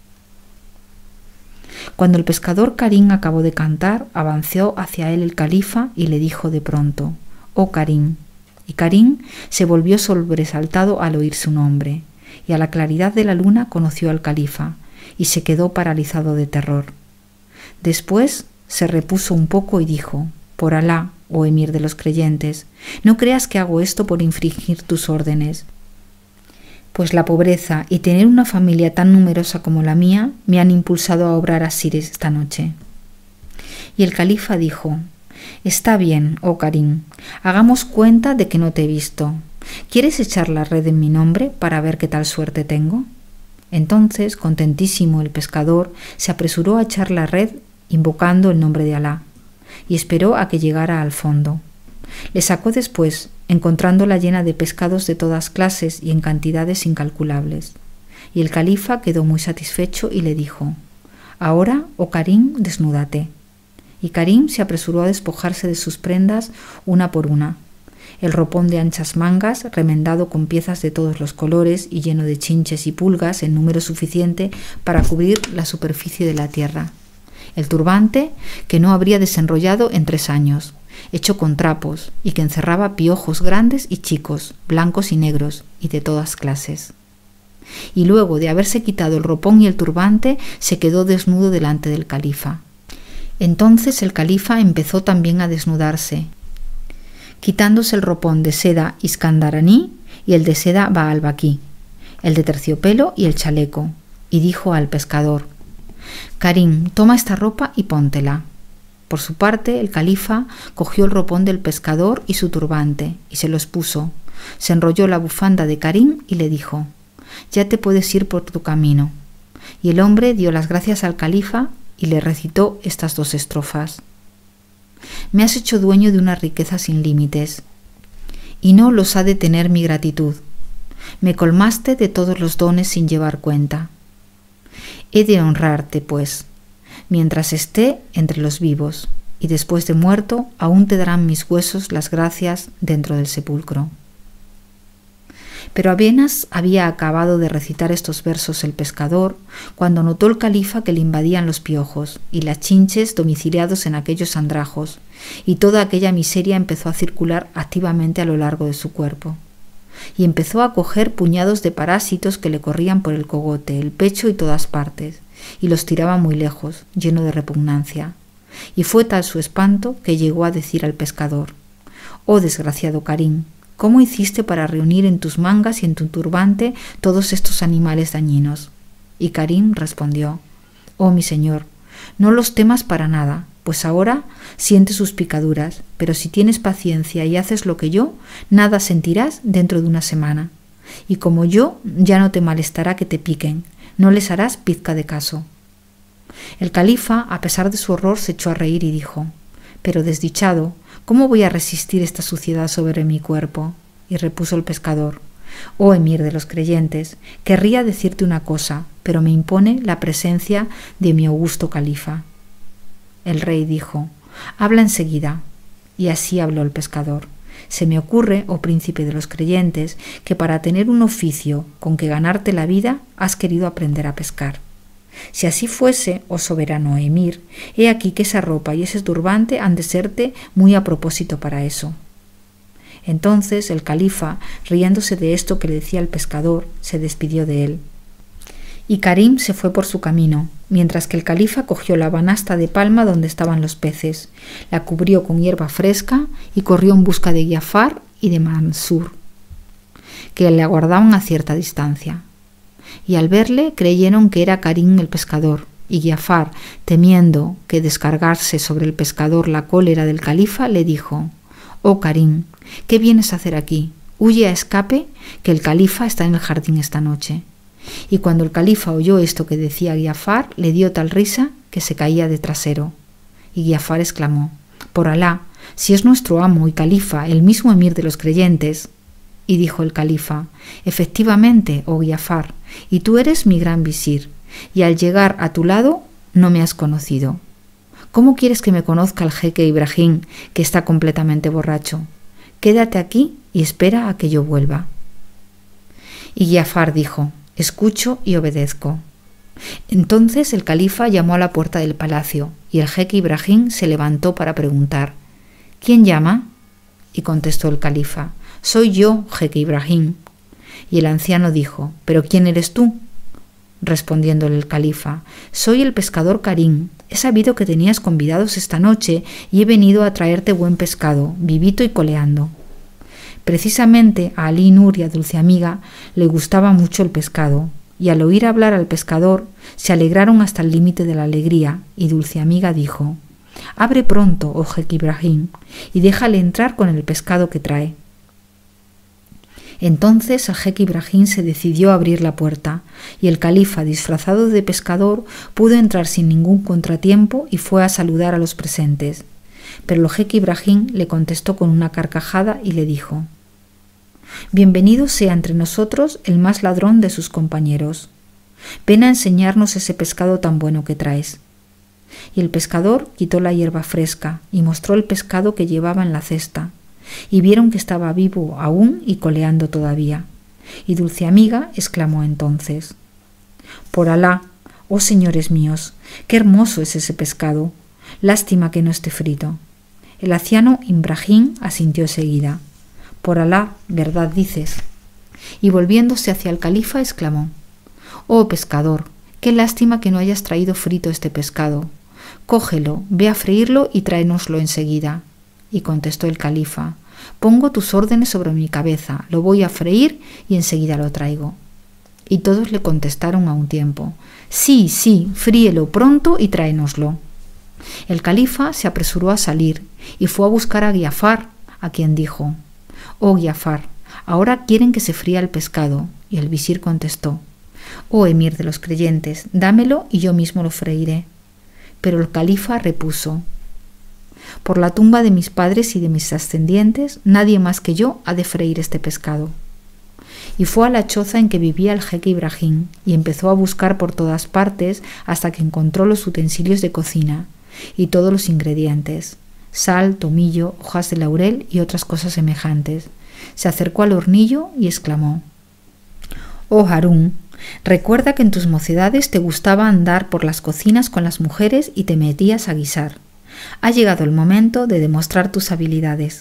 Cuando el pescador Karim acabó de cantar, avanzó hacia él el califa y le dijo de pronto: «Oh Karim». Y Karim se volvió sobresaltado al oír su nombre, y a la claridad de la luna conoció al califa, y se quedó paralizado de terror. Después se repuso un poco y dijo: «Por Alá, oh emir de los creyentes, no creas que hago esto por infringir tus órdenes, pues la pobreza y tener una familia tan numerosa como la mía me han impulsado a obrar así esta noche». Y el califa dijo: «Está bien, oh Karim, hagamos cuenta de que no te he visto. ¿Quieres echar la red en mi nombre para ver qué tal suerte tengo?». Entonces, contentísimo, el pescador se apresuró a echar la red invocando el nombre de Alá, y esperó a que llegara al fondo. Le sacó después, encontrándola llena de pescados de todas clases y en cantidades incalculables. Y el califa quedó muy satisfecho y le dijo: «Ahora, oh Karim, desnúdate». Y Karim se apresuró a despojarse de sus prendas una por una. El ropón de anchas mangas, remendado con piezas de todos los colores y lleno de chinches y pulgas en número suficiente para cubrir la superficie de la tierra. El turbante, que no habría desenrollado en tres años, hecho con trapos y que encerraba piojos grandes y chicos, blancos y negros y de todas clases. Y luego de haberse quitado el ropón y el turbante, se quedó desnudo delante del califa. Entonces el califa empezó también a desnudarse, quitándose el ropón de seda iskandaraní y el de seda baalbaquí, el de terciopelo y el chaleco, y dijo al pescador: «Karim, toma esta ropa y póntela». Por su parte, el califa cogió el ropón del pescador y su turbante, y se los puso. Se enrolló la bufanda de Karim y le dijo: «Ya te puedes ir por tu camino». Y el hombre dio las gracias al califa y le recitó estas dos estrofas: «Me has hecho dueño de una riqueza sin límites, y no los ha de tener mi gratitud. Me colmaste de todos los dones sin llevar cuenta. He de honrarte, pues, mientras esté entre los vivos, y después de muerto aún te darán mis huesos las gracias dentro del sepulcro». Pero apenas había acabado de recitar estos versos el pescador, cuando notó el califa que le invadían los piojos y las chinches domiciliados en aquellos andrajos, y toda aquella miseria empezó a circular activamente a lo largo de su cuerpo. Y empezó a coger puñados de parásitos que le corrían por el cogote, el pecho y todas partes, y los tiraba muy lejos, lleno de repugnancia. Y fue tal su espanto que llegó a decir al pescador: «Oh desgraciado Karim, ¿cómo hiciste para reunir en tus mangas y en tu turbante todos estos animales dañinos?». Y Karim respondió: «Oh mi señor, no los temas para nada, pues ahora sientes sus picaduras, pero si tienes paciencia y haces lo que yo, nada sentirás dentro de una semana. Y como yo, ya no te molestará que te piquen, no les harás pizca de caso». El califa, a pesar de su horror, se echó a reír y dijo: «Pero desdichado, ¿cómo voy a resistir esta suciedad sobre mi cuerpo?». Y repuso el pescador: «Oh emir de los creyentes, querría decirte una cosa, pero me impone la presencia de mi augusto califa». El rey dijo: «Habla enseguida». Y así habló el pescador: «Se me ocurre, oh príncipe de los creyentes, que para tener un oficio con que ganarte la vida has querido aprender a pescar. Si así fuese, oh soberano emir, he aquí que esa ropa y ese turbante han de serte muy a propósito para eso. Entonces el califa, riéndose de esto que le decía el pescador, se despidió de él. Y Karim se fue por su camino, mientras que el califa cogió la banasta de palma donde estaban los peces, la cubrió con hierba fresca y corrió en busca de Giafar y de Mansur, que le aguardaban a cierta distancia. Y al verle creyeron que era Karim el pescador, y Giafar, temiendo que descargarse sobre el pescador la cólera del califa, le dijo: «Oh Karim, ¿qué vienes a hacer aquí? Huye a escape, que el califa está en el jardín esta noche». Y cuando el califa oyó esto que decía Giafar, le dio tal risa que se caía de trasero. Y Giafar exclamó: «Por Alá, si es nuestro amo y califa, el mismo emir de los creyentes». Y dijo el califa: «Efectivamente, oh Giafar, y tú eres mi gran visir, y al llegar a tu lado no me has conocido. ¿Cómo quieres que me conozca el jeque Ibrahim, que está completamente borracho? Quédate aquí y espera a que yo vuelva». Y Giafar dijo: «Escucho y obedezco». Entonces el califa llamó a la puerta del palacio, y el jeque Ibrahim se levantó para preguntar: «¿Quién llama?». Y contestó el califa: «Soy yo, jeque Ibrahim». Y el anciano dijo: «¿Pero quién eres tú?». Respondiéndole el califa: «Soy el pescador Karim. He sabido que tenías convidados esta noche y he venido a traerte buen pescado, vivito y coleando». Precisamente a Ali Nur y a Dulce Amiga le gustaba mucho el pescado, y al oír hablar al pescador se alegraron hasta el límite de la alegría, y Dulce Amiga dijo: «Abre pronto, oh jeque Ibrahim, y déjale entrar con el pescado que trae». Entonces el jeque Ibrahim se decidió a abrir la puerta, y el califa, disfrazado de pescador, pudo entrar sin ningún contratiempo y fue a saludar a los presentes. Pero el jeque Ibrahim le contestó con una carcajada y le dijo: «Bienvenido sea entre nosotros el más ladrón de sus compañeros. Ven a enseñarnos ese pescado tan bueno que traes». Y el pescador quitó la hierba fresca y mostró el pescado que llevaba en la cesta, y vieron que estaba vivo aún y coleando todavía. Y Dulce Amiga exclamó entonces: «Por Alá, oh señores míos, qué hermoso es ese pescado. Lástima que no esté frito». El anciano Ibrahim asintió enseguida: «Por Alá, verdad dices». Y volviéndose hacia el califa exclamó: «Oh pescador, qué lástima que no hayas traído frito este pescado. Cógelo, ve a freírlo y tráenoslo enseguida». Y contestó el califa: «Pongo tus órdenes sobre mi cabeza, lo voy a freír y enseguida lo traigo». Y todos le contestaron a un tiempo: «Sí, sí, fríelo pronto y tráenoslo». El califa se apresuró a salir y fue a buscar a Giafar, a quien dijo: «Oh Giafar, ahora quieren que se fría el pescado». Y el visir contestó: «Oh emir de los creyentes, dámelo y yo mismo lo freiré». Pero el califa repuso: «Por la tumba de mis padres y de mis ascendientes, nadie más que yo ha de freír este pescado». Y fue a la choza en que vivía el jeque Ibrahim y empezó a buscar por todas partes hasta que encontró los utensilios de cocina y todos los ingredientes: sal, tomillo, hojas de laurel y otras cosas semejantes. Se acercó al hornillo y exclamó: «Oh Harún, recuerda que en tus mocedades te gustaba andar por las cocinas con las mujeres y te metías a guisar. Ha llegado el momento de demostrar tus habilidades».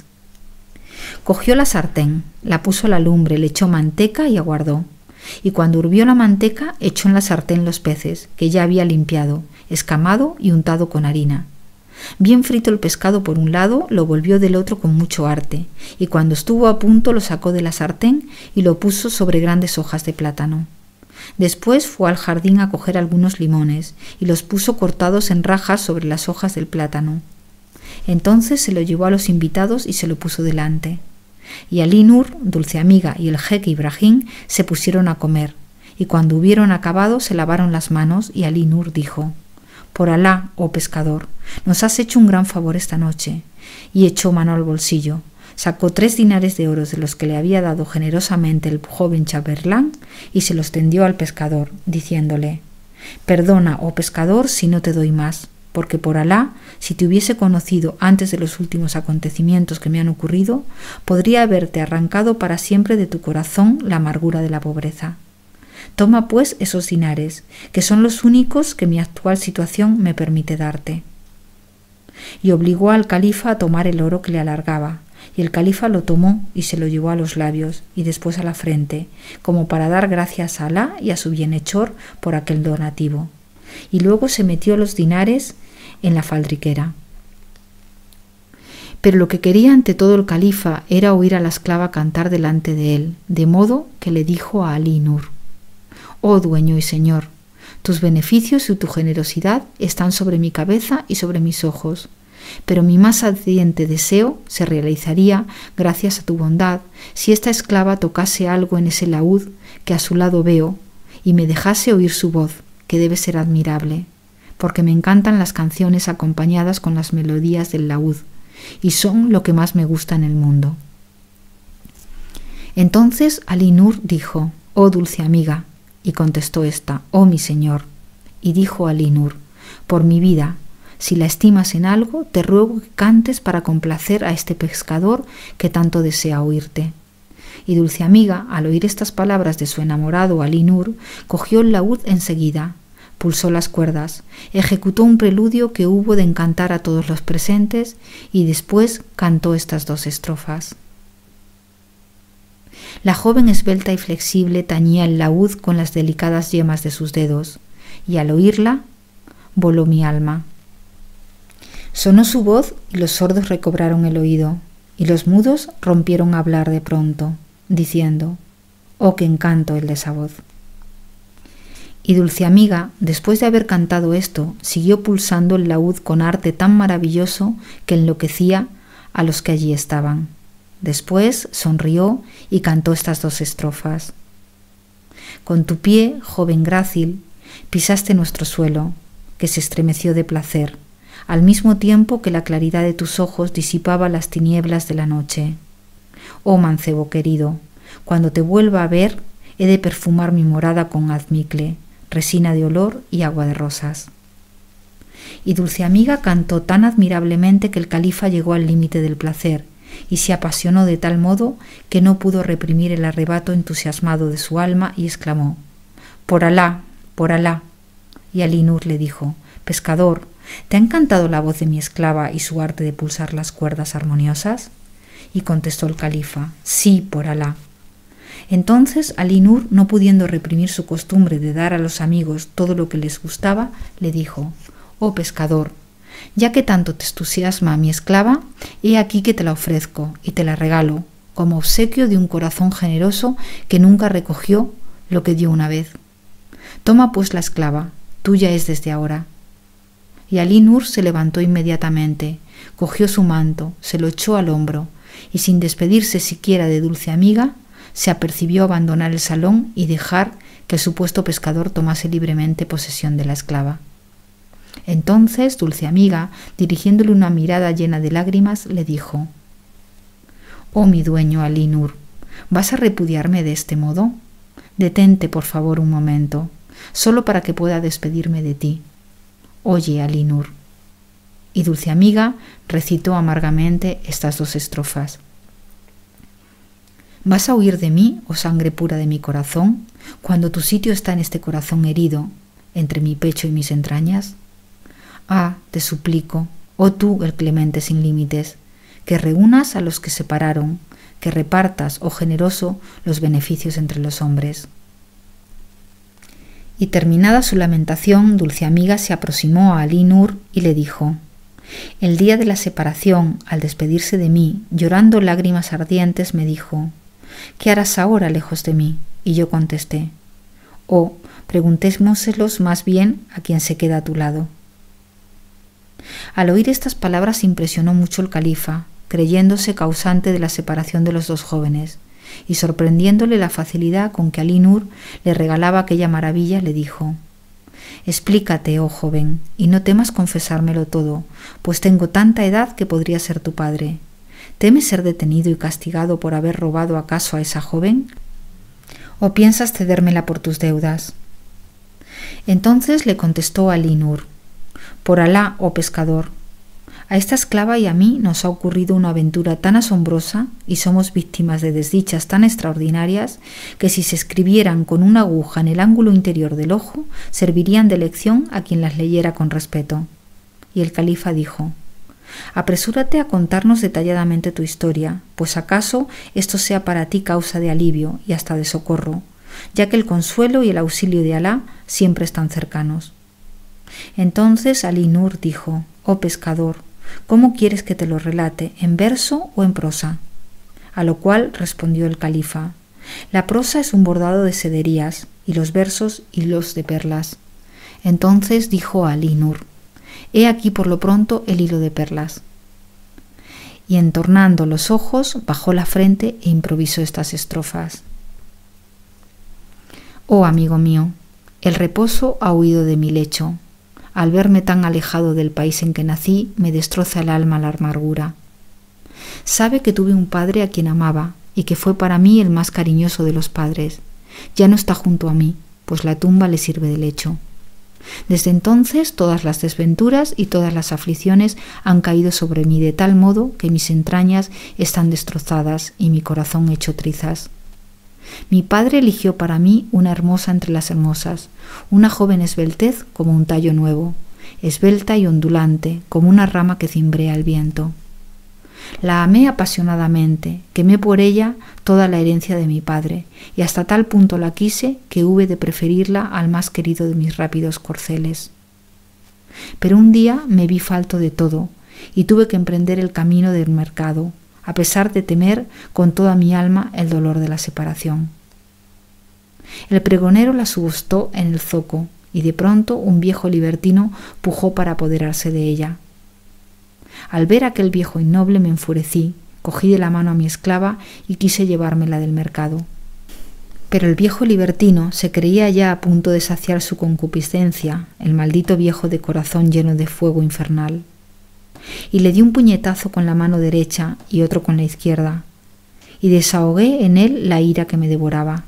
Cogió la sartén, la puso a la lumbre, le echó manteca y aguardó. Y cuando hirvió la manteca, echó en la sartén los peces, que ya había limpiado, escamado y untado con harina. Bien frito el pescado por un lado, lo volvió del otro con mucho arte, y cuando estuvo a punto lo sacó de la sartén y lo puso sobre grandes hojas de plátano. Después fue al jardín a coger algunos limones y los puso cortados en rajas sobre las hojas del plátano. Entonces se lo llevó a los invitados y se lo puso delante. Y Ali Nur, Dulce Amiga y el jeque Ibrahim se pusieron a comer, y cuando hubieron acabado se lavaron las manos y Ali Nur dijo: «Por Alá, oh pescador, nos has hecho un gran favor esta noche». Y echó mano al bolsillo, sacó tres dinares de oro de los que le había dado generosamente el joven Chaberlán y se los tendió al pescador, diciéndole: «Perdona, oh pescador, si no te doy más, porque por Alá, si te hubiese conocido antes de los últimos acontecimientos que me han ocurrido, podría haberte arrancado para siempre de tu corazón la amargura de la pobreza». Toma pues esos dinares, que son los únicos que mi actual situación me permite darte. Y obligó al califa a tomar el oro que le alargaba, y el califa lo tomó y se lo llevó a los labios y después a la frente, como para dar gracias a Alá y a su bienhechor por aquel donativo. Y luego se metió los dinares en la faldriquera. Pero lo que quería ante todo el califa era oír a la esclava cantar delante de él, de modo que le dijo a Alí Nur: «Oh dueño y señor, tus beneficios y tu generosidad están sobre mi cabeza y sobre mis ojos, pero mi más ardiente deseo se realizaría, gracias a tu bondad, si esta esclava tocase algo en ese laúd que a su lado veo y me dejase oír su voz, que debe ser admirable, porque me encantan las canciones acompañadas con las melodías del laúd, y son lo que más me gusta en el mundo». Entonces Alí Nur dijo: «Oh dulce amiga», y contestó ésta: «Oh mi señor». Y dijo Alí Nur: «Por mi vida, si la estimas en algo, te ruego que cantes para complacer a este pescador que tanto desea oírte». Y dulce amiga, al oír estas palabras de su enamorado Alí Nur, cogió el laúd enseguida, pulsó las cuerdas, ejecutó un preludio que hubo de encantar a todos los presentes y después cantó estas dos estrofas. La joven esbelta y flexible tañía el laúd con las delicadas yemas de sus dedos, y al oírla voló mi alma. Sonó su voz y los sordos recobraron el oído, y los mudos rompieron a hablar de pronto, diciendo: «Oh, qué encanto el de esa voz». Y dulce amiga, después de haber cantado esto, siguió pulsando el laúd con arte tan maravilloso que enloquecía a los que allí estaban. Después sonrió y cantó estas dos estrofas: «Con tu pie, joven grácil, pisaste nuestro suelo, que se estremeció de placer, al mismo tiempo que la claridad de tus ojos disipaba las tinieblas de la noche. Oh mancebo querido, cuando te vuelva a ver, he de perfumar mi morada con azmicle, resina de olor y agua de rosas». Y dulce amiga cantó tan admirablemente que el califa llegó al límite del placer y se apasionó de tal modo que no pudo reprimir el arrebato entusiasmado de su alma y exclamó: «Por Alá, por Alá». Y Alí Nur le dijo: «Pescador, ¿te ha encantado la voz de mi esclava y su arte de pulsar las cuerdas armoniosas?». Y contestó el califa: «Sí, por Alá». Entonces Alí Nur, no pudiendo reprimir su costumbre de dar a los amigos todo lo que les gustaba, le dijo: «Oh pescador, ya que tanto te entusiasma a mi esclava, he aquí que te la ofrezco y te la regalo como obsequio de un corazón generoso que nunca recogió lo que dio una vez. Toma pues la esclava, tuya es desde ahora». Y Alí Nur se levantó inmediatamente, cogió su manto, se lo echó al hombro y, sin despedirse siquiera de dulce amiga, se apercibió abandonar el salón y dejar que el supuesto pescador tomase libremente posesión de la esclava. Entonces dulce amiga, dirigiéndole una mirada llena de lágrimas, le dijo: «Oh mi dueño Alí Nur, ¿vas a repudiarme de este modo? Detente por favor un momento, solo para que pueda despedirme de ti. Oye, Alí Nur». Y dulce amiga recitó amargamente estas dos estrofas: «¿Vas a huir de mí, oh sangre pura de mi corazón, cuando tu sitio está en este corazón herido, entre mi pecho y mis entrañas? Ah, te suplico, oh tú el clemente sin límites, que reúnas a los que se separaron, que repartas, oh generoso, los beneficios entre los hombres». Y terminada su lamentación, dulce amiga se aproximó a Alí Nur y le dijo: «El día de la separación, al despedirse de mí, llorando lágrimas ardientes, me dijo: ¿qué harás ahora lejos de mí?». Y yo contesté: «Oh, preguntémoselos más bien a quien se queda a tu lado». Al oír estas palabras impresionó mucho el califa, creyéndose causante de la separación de los dos jóvenes, y sorprendiéndole la facilidad con que Alí Nur le regalaba aquella maravilla, le dijo: «Explícate, oh joven, y no temas confesármelo todo, pues tengo tanta edad que podría ser tu padre. ¿Temes ser detenido y castigado por haber robado acaso a esa joven? ¿O piensas cedérmela por tus deudas?». Entonces le contestó Alí Nur: «Por Alá, oh pescador, A esta esclava y a mí nos ha ocurrido una aventura tan asombrosa y somos víctimas de desdichas tan extraordinarias que si se escribieran con una aguja en el ángulo interior del ojo, servirían de lección a quien las leyera con respeto. Y el califa dijo: apresúrate a contarnos detalladamente tu historia, pues acaso esto sea para ti causa de alivio y hasta de socorro, ya que el consuelo y el auxilio de Alá siempre están cercanos. Entonces Alí Nur dijo: oh pescador, ¿cómo quieres que te lo relate, en verso o en prosa? A lo cual respondió el califa: la prosa es un bordado de sederías y los versos hilos de perlas. Entonces dijo Alí Nur: he aquí por lo pronto el hilo de perlas. Y entornando los ojos, bajó la frente e improvisó estas estrofas: oh amigo mío, el reposo ha huido de mi lecho. Al verme tan alejado del país en que nací, me destroza el alma la amargura. Sabe que tuve un padre a quien amaba y que fue para mí el más cariñoso de los padres. Ya no está junto a mí, pues la tumba le sirve de lecho. Desde entonces todas las desventuras y todas las aflicciones han caído sobre mí de tal modo que mis entrañas están destrozadas y mi corazón hecho trizas. Mi padre eligió para mí una hermosa entre las hermosas, una joven esbeltez como un tallo nuevo, esbelta y ondulante como una rama que cimbrea el viento. La amé apasionadamente, quemé por ella toda la herencia de mi padre, y hasta tal punto la quise que hube de preferirla al más querido de mis rápidos corceles. Pero un día me vi falto de todo, y tuve que emprender el camino del mercado, a pesar de temer con toda mi alma el dolor de la separación. El pregonero la subastó en el zoco, y de pronto un viejo libertino pujó para apoderarse de ella. Al ver aquel viejo innoble me enfurecí, cogí de la mano a mi esclava y quise llevármela del mercado. Pero el viejo libertino se creía ya a punto de saciar su concupiscencia, el maldito viejo de corazón lleno de fuego infernal. Y le di un puñetazo con la mano derecha y otro con la izquierda, y desahogué en él la ira que me devoraba.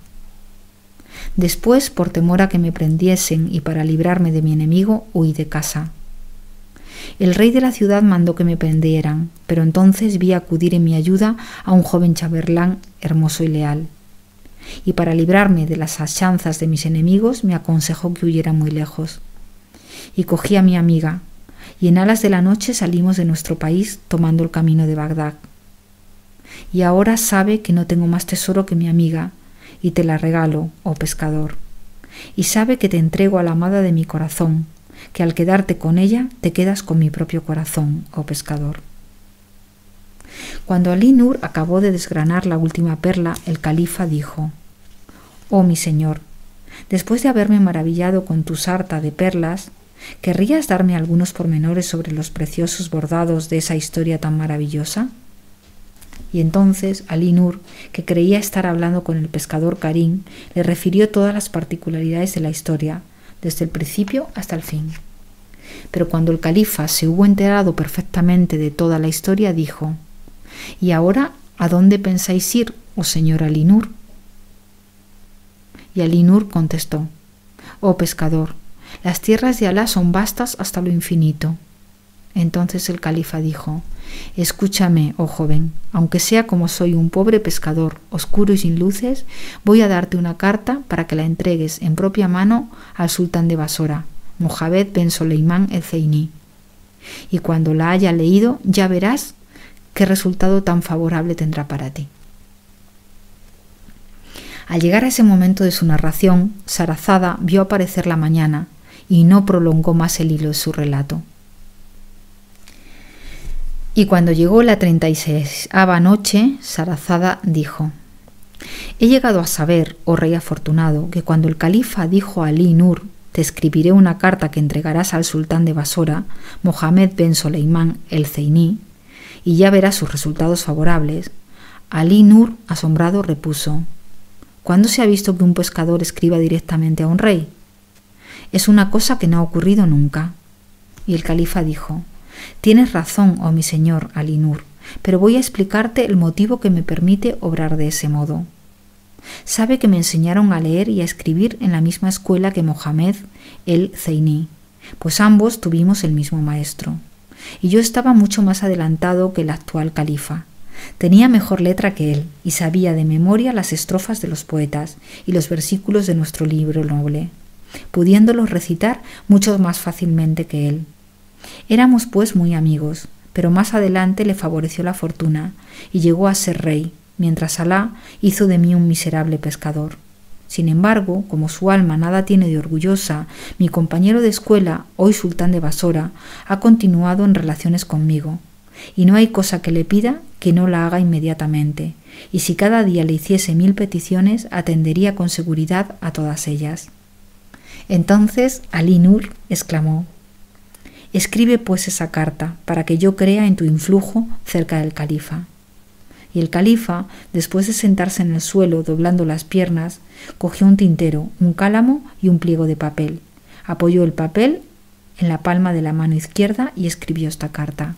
Después, por temor a que me prendiesen y para librarme de mi enemigo, huí de casa. El rey de la ciudad mandó que me prendieran, pero entonces vi acudir en mi ayuda a un joven chambelán hermoso y leal. Y para librarme de las achanzas de mis enemigos me aconsejó que huyera muy lejos. Y cogí a mi amiga, y en alas de la noche salimos de nuestro país tomando el camino de Bagdad. Y ahora sabe que no tengo más tesoro que mi amiga, y te la regalo, oh pescador. Y sabe que te entrego a la amada de mi corazón, que al quedarte con ella te quedas con mi propio corazón, oh pescador. Cuando Alí Nur acabó de desgranar la última perla, el califa dijo: oh mi señor, después de haberme maravillado con tu sarta de perlas, ¿querrías darme algunos pormenores sobre los preciosos bordados de esa historia tan maravillosa? Y entonces Alí Nur, que creía estar hablando con el pescador Karim, le refirió todas las particularidades de la historia, desde el principio hasta el fin. Pero cuando el califa se hubo enterado perfectamente de toda la historia, dijo: ¿y ahora a dónde pensáis ir, oh señor Alí Nur? Y Alí Nur contestó: oh pescador, las tierras de Alá son vastas hasta lo infinito. Entonces el califa dijo: escúchame, oh joven, aunque sea como soy un pobre pescador, oscuro y sin luces, voy a darte una carta para que la entregues en propia mano al sultán de Basora, Mohammed ben Soleimán el Zeiní. Y cuando la haya leído, ya verás qué resultado tan favorable tendrá para ti. Al llegar a ese momento de su narración, Sarazada vio aparecer la mañana y no prolongó más el hilo de su relato. Y cuando llegó la treinta y seisava noche, Sarazada dijo: he llegado a saber, oh rey afortunado, que cuando el califa dijo a Alí Nur: te escribiré una carta que entregarás al sultán de Basora, Mohammed ben Soleimán el Zeiní, y ya verás sus resultados favorables, Alí Nur, asombrado, repuso: ¿cuándo se ha visto que un pescador escriba directamente a un rey? Es una cosa que no ha ocurrido nunca. Y el califa dijo: tienes razón, oh mi señor Alí Nur, pero voy a explicarte el motivo que me permite obrar de ese modo. Sabe que me enseñaron a leer y a escribir en la misma escuela que Mohammed el Zeiní, pues ambos tuvimos el mismo maestro. y yo estaba mucho más adelantado que el actual califa. Tenía mejor letra que él y sabía de memoria las estrofas de los poetas y los versículos de nuestro libro noble, pudiéndolos recitar mucho más fácilmente que él. Éramos pues muy amigos, pero más adelante le favoreció la fortuna y llegó a ser rey, mientras Alá hizo de mí un miserable pescador. Sin embargo, como su alma nada tiene de orgullosa, mi compañero de escuela, hoy sultán de Basora, ha continuado en relaciones conmigo, y no hay cosa que le pida que no la haga inmediatamente, y si cada día le hiciese mil peticiones, atendería con seguridad a todas ellas. Entonces Alí Nur exclamó: «Escribe pues esa carta, para que yo crea en tu influjo cerca del califa». Y el califa, después de sentarse en el suelo doblando las piernas, cogió un tintero, un cálamo y un pliego de papel. Apoyó el papel en la palma de la mano izquierda y escribió esta carta: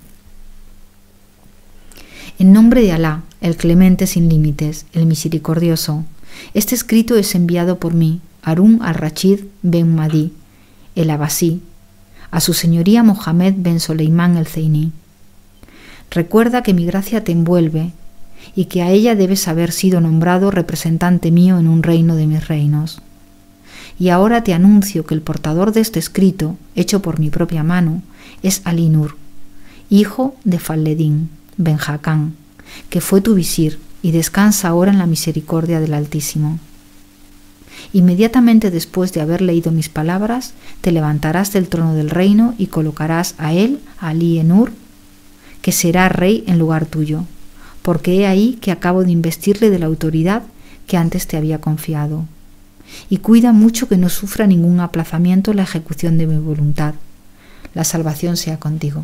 «En nombre de Alá, el clemente sin límites, el misericordioso, este escrito es enviado por mí, Harún al-Rachid ben Mahdi, el Abasí, a su señoría Mohamed ben Soleimán el Zeini. Recuerda que mi gracia te envuelve y que a ella debes haber sido nombrado representante mío en un reino de mis reinos. Y ahora te anuncio que el portador de este escrito, hecho por mi propia mano, es Alí Nur, hijo de Faledín ben Hakán, que fue tu visir y descansa ahora en la misericordia del Altísimo. Inmediatamente después de haber leído mis palabras, te levantarás del trono del reino y colocarás a él, Alí Nur, que será rey en lugar tuyo, porque he ahí que acabo de investirle de la autoridad que antes te había confiado. Y cuida mucho que no sufra ningún aplazamiento en la ejecución de mi voluntad. La salvación sea contigo».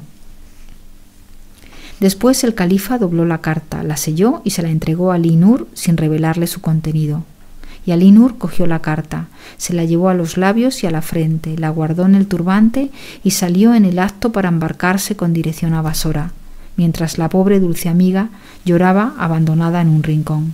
Después el califa dobló la carta, la selló y se la entregó a Alí Nur sin revelarle su contenido. Y Alí Nur cogió la carta, se la llevó a los labios y a la frente, la guardó en el turbante y salió en el acto para embarcarse con dirección a Basora, mientras la pobre dulce amiga lloraba abandonada en un rincón.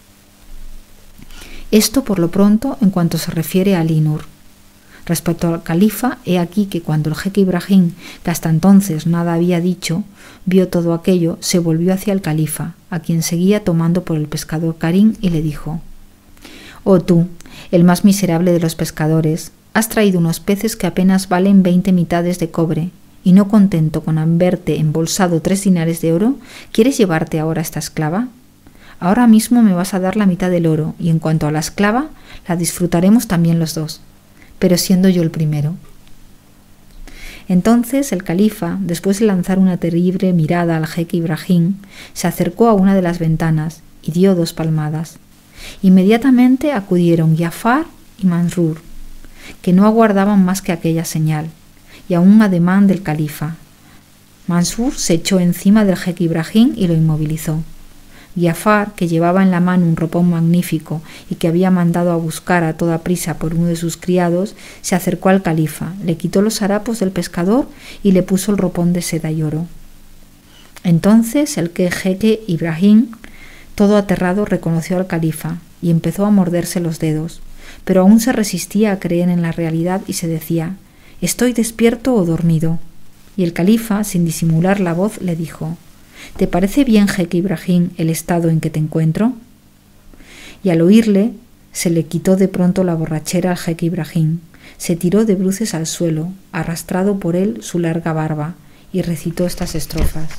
Esto por lo pronto en cuanto se refiere a Alí Nur. Respecto al califa, he aquí que cuando el jeque Ibrahim, que hasta entonces nada había dicho, vio todo aquello, se volvió hacia el califa, a quien seguía tomando por el pescador Karim, y le dijo: «Oh tú, el más miserable de los pescadores, has traído unos peces que apenas valen veinte mitades de cobre, y no contento con haberte embolsado tres dinares de oro, ¿quieres llevarte ahora esta esclava? Ahora mismo me vas a dar la mitad del oro, y en cuanto a la esclava, la disfrutaremos también los dos, pero siendo yo el primero». Entonces el califa, después de lanzar una terrible mirada al jeque Ibrahim, se acercó a una de las ventanas y dio dos palmadas. Inmediatamente acudieron Giafar y Mansur, que no aguardaban más que aquella señal, y a un ademán del califa. Mansur se echó encima del jeque Ibrahim y lo inmovilizó. Giafar, que llevaba en la mano un ropón magnífico y que había mandado a buscar a toda prisa por uno de sus criados, se acercó al califa, le quitó los harapos del pescador y le puso el ropón de seda y oro. Entonces el jeque Ibrahim, todo aterrado, reconoció al califa y empezó a morderse los dedos, pero aún se resistía a creer en la realidad y se decía: «¿Estoy despierto o dormido?». Y el califa, sin disimular la voz, le dijo: «¿Te parece bien, jeque Ibrahim, el estado en que te encuentro?». Y al oírle, se le quitó de pronto la borrachera al jeque Ibrahim, se tiró de bruces al suelo, arrastrado por él su larga barba, y recitó estas estrofas: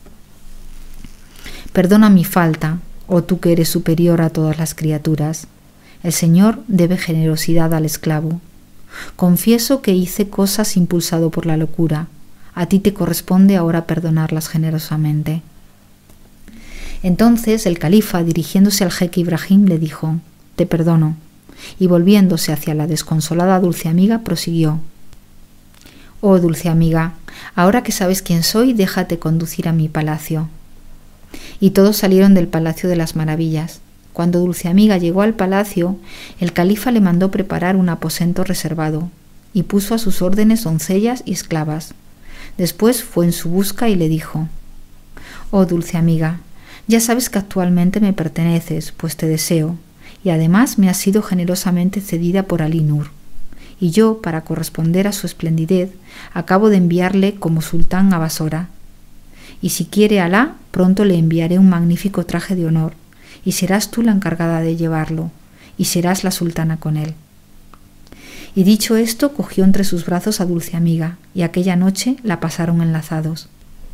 «Perdona mi falta, oh tú que eres superior a todas las criaturas. El Señor debe generosidad al esclavo. Confieso que hice cosas impulsado por la locura. A ti te corresponde ahora perdonarlas generosamente». Entonces el califa, dirigiéndose al jeque Ibrahim, le dijo: «Te perdono», y volviéndose hacia la desconsolada dulce amiga, prosiguió: «Oh dulce amiga, ahora que sabes quién soy, déjate conducir a mi palacio». Y todos salieron del Palacio de las Maravillas. Cuando dulce amiga llegó al palacio, el califa le mandó preparar un aposento reservado y puso a sus órdenes doncellas y esclavas. Después fue en su busca y le dijo: «Oh dulce amiga, ya sabes que actualmente me perteneces, pues te deseo, y además me has sido generosamente cedida por Alí Nur, y yo, para corresponder a su esplendidez, acabo de enviarle como sultán a Basora. Y si quiere Alá, pronto le enviaré un magnífico traje de honor, y serás tú la encargada de llevarlo, y serás la sultana con él. Y dicho esto, cogió entre sus brazos a Dulce Amiga, y aquella noche la pasaron enlazados.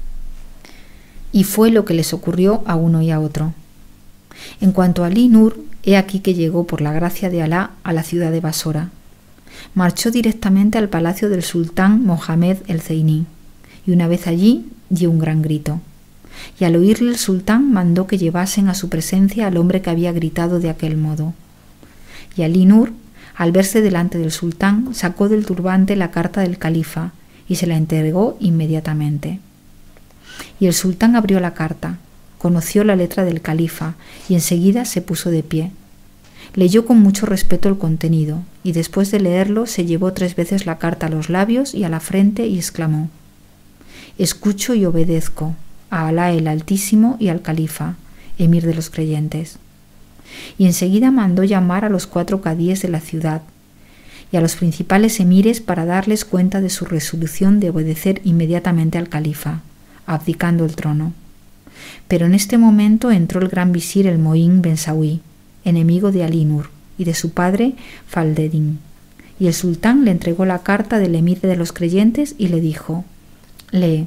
Y fue lo que les ocurrió a uno y a otro. En cuanto a Ali Nur, he aquí que llegó por la gracia de Alá a la ciudad de Basora. Marchó directamente al palacio del sultán Mohamed el Zeiní, y una vez allí dio un gran grito. Y al oírle el sultán mandó que llevasen a su presencia al hombre que había gritado de aquel modo. Y Ali Nur, al verse delante del sultán, sacó del turbante la carta del califa y se la entregó inmediatamente. Y el sultán abrió la carta, conoció la letra del califa y enseguida se puso de pie. Leyó con mucho respeto el contenido y después de leerlo se llevó tres veces la carta a los labios y a la frente y exclamó: «Escucho y obedezco a Alá el Altísimo y al califa, emir de los creyentes». Y enseguida mandó llamar a los cuatro cadíes de la ciudad y a los principales emires para darles cuenta de su resolución de obedecer inmediatamente al califa, abdicando el trono. Pero en este momento entró el gran visir el Moín Ben Saúí, enemigo de Ali Nur y de su padre Faldedín, y el sultán le entregó la carta del emir de los creyentes y le dijo: «Lee».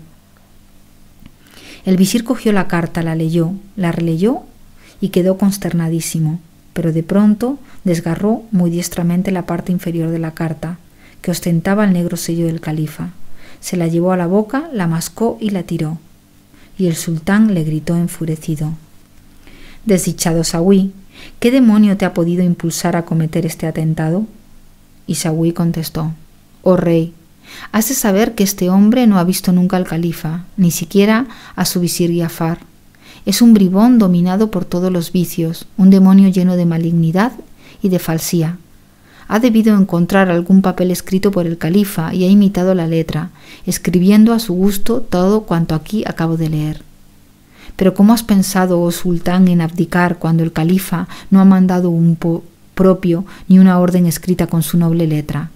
El visir cogió la carta, la leyó, la releyó y quedó consternadísimo, pero de pronto desgarró muy diestramente la parte inferior de la carta, que ostentaba el negro sello del califa. Se la llevó a la boca, la mascó y la tiró. Y el sultán le gritó enfurecido: «Desdichado Saúí, ¿qué demonio te ha podido impulsar a cometer este atentado?». Y Saúí contestó: «Oh rey, has de saber que este hombre no ha visto nunca al califa, ni siquiera a su visir Giafar. Es un bribón dominado por todos los vicios, un demonio lleno de malignidad y de falsía. Ha debido encontrar algún papel escrito por el califa y ha imitado la letra, escribiendo a su gusto todo cuanto aquí acabo de leer. Pero ¿cómo has pensado, oh sultán, en abdicar cuando el califa no ha mandado un propio ni una orden escrita con su noble letra?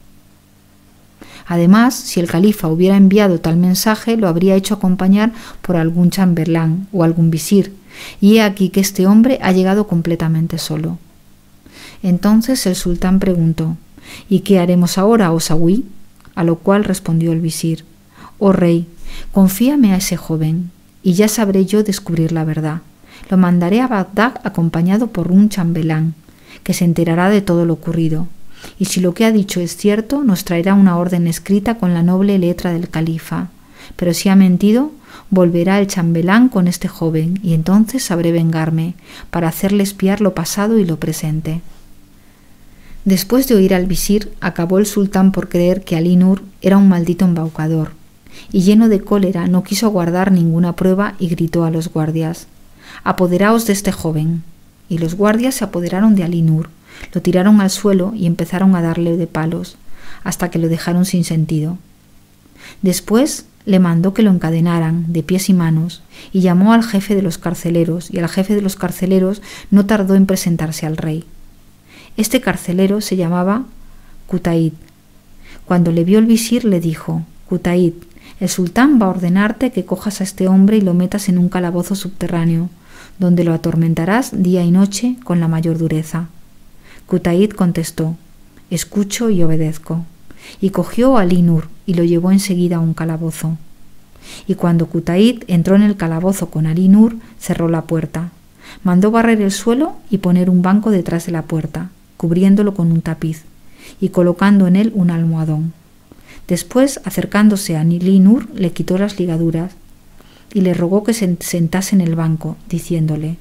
Además, si el califa hubiera enviado tal mensaje, lo habría hecho acompañar por algún chambelán o algún visir, y he aquí que este hombre ha llegado completamente solo». Entonces el sultán preguntó: «¿Y qué haremos ahora, oh Saúí?». A lo cual respondió el visir: «Oh rey, confíame a ese joven, y ya sabré yo descubrir la verdad. Lo mandaré a Bagdad acompañado por un chambelán, que se enterará de todo lo ocurrido. Y si lo que ha dicho es cierto, nos traerá una orden escrita con la noble letra del califa. Pero si ha mentido, volverá el chambelán con este joven, y entonces sabré vengarme, para hacerle espiar lo pasado y lo presente». Después de oír al visir, acabó el sultán por creer que Ali Nur era un maldito embaucador, y lleno de cólera no quiso guardar ninguna prueba y gritó a los guardias: «Apoderaos de este joven». Y los guardias se apoderaron de Ali Nur, lo tiraron al suelo y empezaron a darle de palos, hasta que lo dejaron sin sentido. Después le mandó que lo encadenaran de pies y manos, y llamó al jefe de los carceleros, y el jefe de los carceleros no tardó en presentarse al rey. Este carcelero se llamaba Qutaid. Cuando le vio el visir le dijo: «Qutaid, el sultán va a ordenarte que cojas a este hombre y lo metas en un calabozo subterráneo, donde lo atormentarás día y noche con la mayor dureza». Qutaid contestó: «Escucho y obedezco», y cogió a Ali Nur y lo llevó enseguida a un calabozo. Y cuando Qutaid entró en el calabozo con Ali Nur, cerró la puerta, mandó barrer el suelo y poner un banco detrás de la puerta, cubriéndolo con un tapiz, y colocando en él un almohadón. Después, acercándose a Ali Nur, le quitó las ligaduras y le rogó que se sentase en el banco, diciéndole: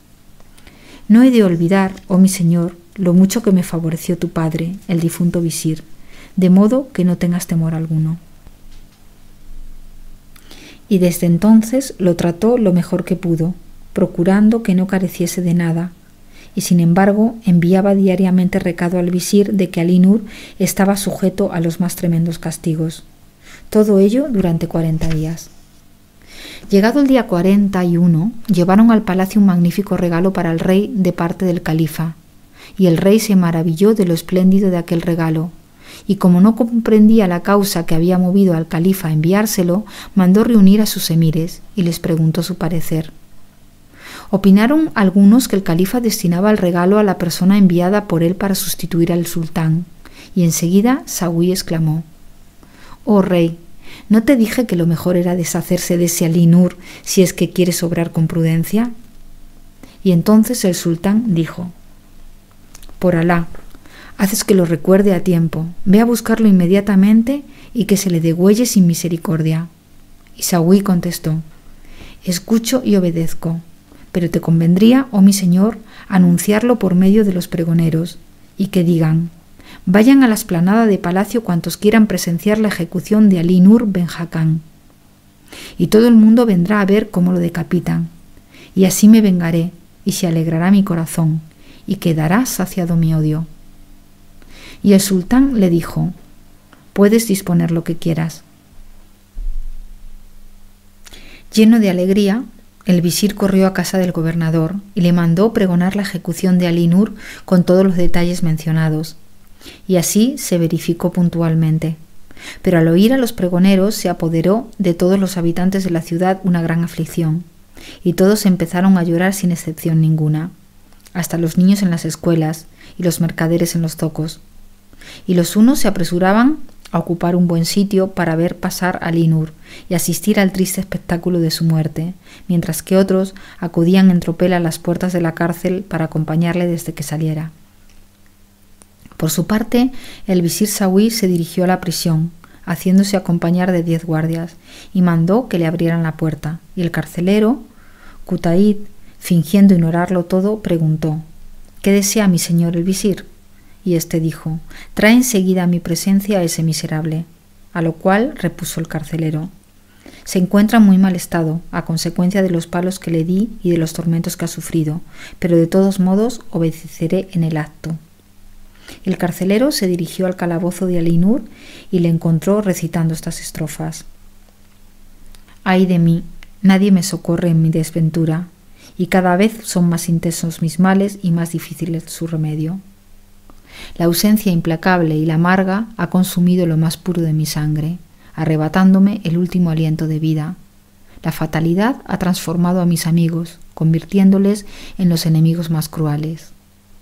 «No he de olvidar, oh mi señor, lo mucho que me favoreció tu padre, el difunto visir, de modo que no tengas temor alguno». Y desde entonces lo trató lo mejor que pudo, procurando que no careciese de nada, y sin embargo enviaba diariamente recado al visir de que Ali Nur estaba sujeto a los más tremendos castigos. Todo ello durante cuarenta días. Llegado el día cuarenta y uno, llevaron al palacio un magnífico regalo para el rey de parte del califa, y el rey se maravilló de lo espléndido de aquel regalo, y como no comprendía la causa que había movido al califa a enviárselo, mandó reunir a sus emires y les preguntó su parecer. Opinaron algunos que el califa destinaba el regalo a la persona enviada por él para sustituir al sultán, y enseguida Sawi exclamó: «Oh rey, ¿no te dije que lo mejor era deshacerse de ese Alí Nur si es que quieres obrar con prudencia?» Y entonces el sultán dijo: «Por Alá, haces que lo recuerde a tiempo, ve a buscarlo inmediatamente y que se le degüelle sin misericordia». Y Sawi contestó: «Escucho y obedezco, pero te convendría, oh mi señor, anunciarlo por medio de los pregoneros, y que digan: vayan a la explanada de palacio cuantos quieran presenciar la ejecución de Alí Nur ben Hakan, y todo el mundo vendrá a ver cómo lo decapitan, y así me vengaré, y se alegrará mi corazón, y quedará saciado mi odio». Y el sultán le dijo: «Puedes disponer lo que quieras». Lleno de alegría, el visir corrió a casa del gobernador y le mandó pregonar la ejecución de Alí Nur con todos los detalles mencionados, y así se verificó puntualmente. Pero al oír a los pregoneros se apoderó de todos los habitantes de la ciudad una gran aflicción, y todos empezaron a llorar sin excepción ninguna, hasta los niños en las escuelas y los mercaderes en los zocos. Y los unos se apresuraban a ocupar un buen sitio para ver pasar a Alí Nur y asistir al triste espectáculo de su muerte, mientras que otros acudían en tropel a las puertas de la cárcel para acompañarle desde que saliera. Por su parte, el visir Sawi se dirigió a la prisión, haciéndose acompañar de diez guardias, y mandó que le abrieran la puerta, y el carcelero, Qutaid, fingiendo ignorarlo todo, preguntó: «¿Qué desea mi señor el visir?». Y éste dijo: «Trae enseguida a mi presencia a ese miserable». A lo cual repuso el carcelero: «Se encuentra en muy mal estado, a consecuencia de los palos que le di y de los tormentos que ha sufrido, pero de todos modos obedeceré en el acto». El carcelero se dirigió al calabozo de Alí Nur y le encontró recitando estas estrofas: «Ay de mí, nadie me socorre en mi desventura, y cada vez son más intensos mis males y más difícil su remedio. La ausencia implacable y la amarga ha consumido lo más puro de mi sangre, arrebatándome el último aliento de vida. La fatalidad ha transformado a mis amigos, convirtiéndoles en los enemigos más crueles.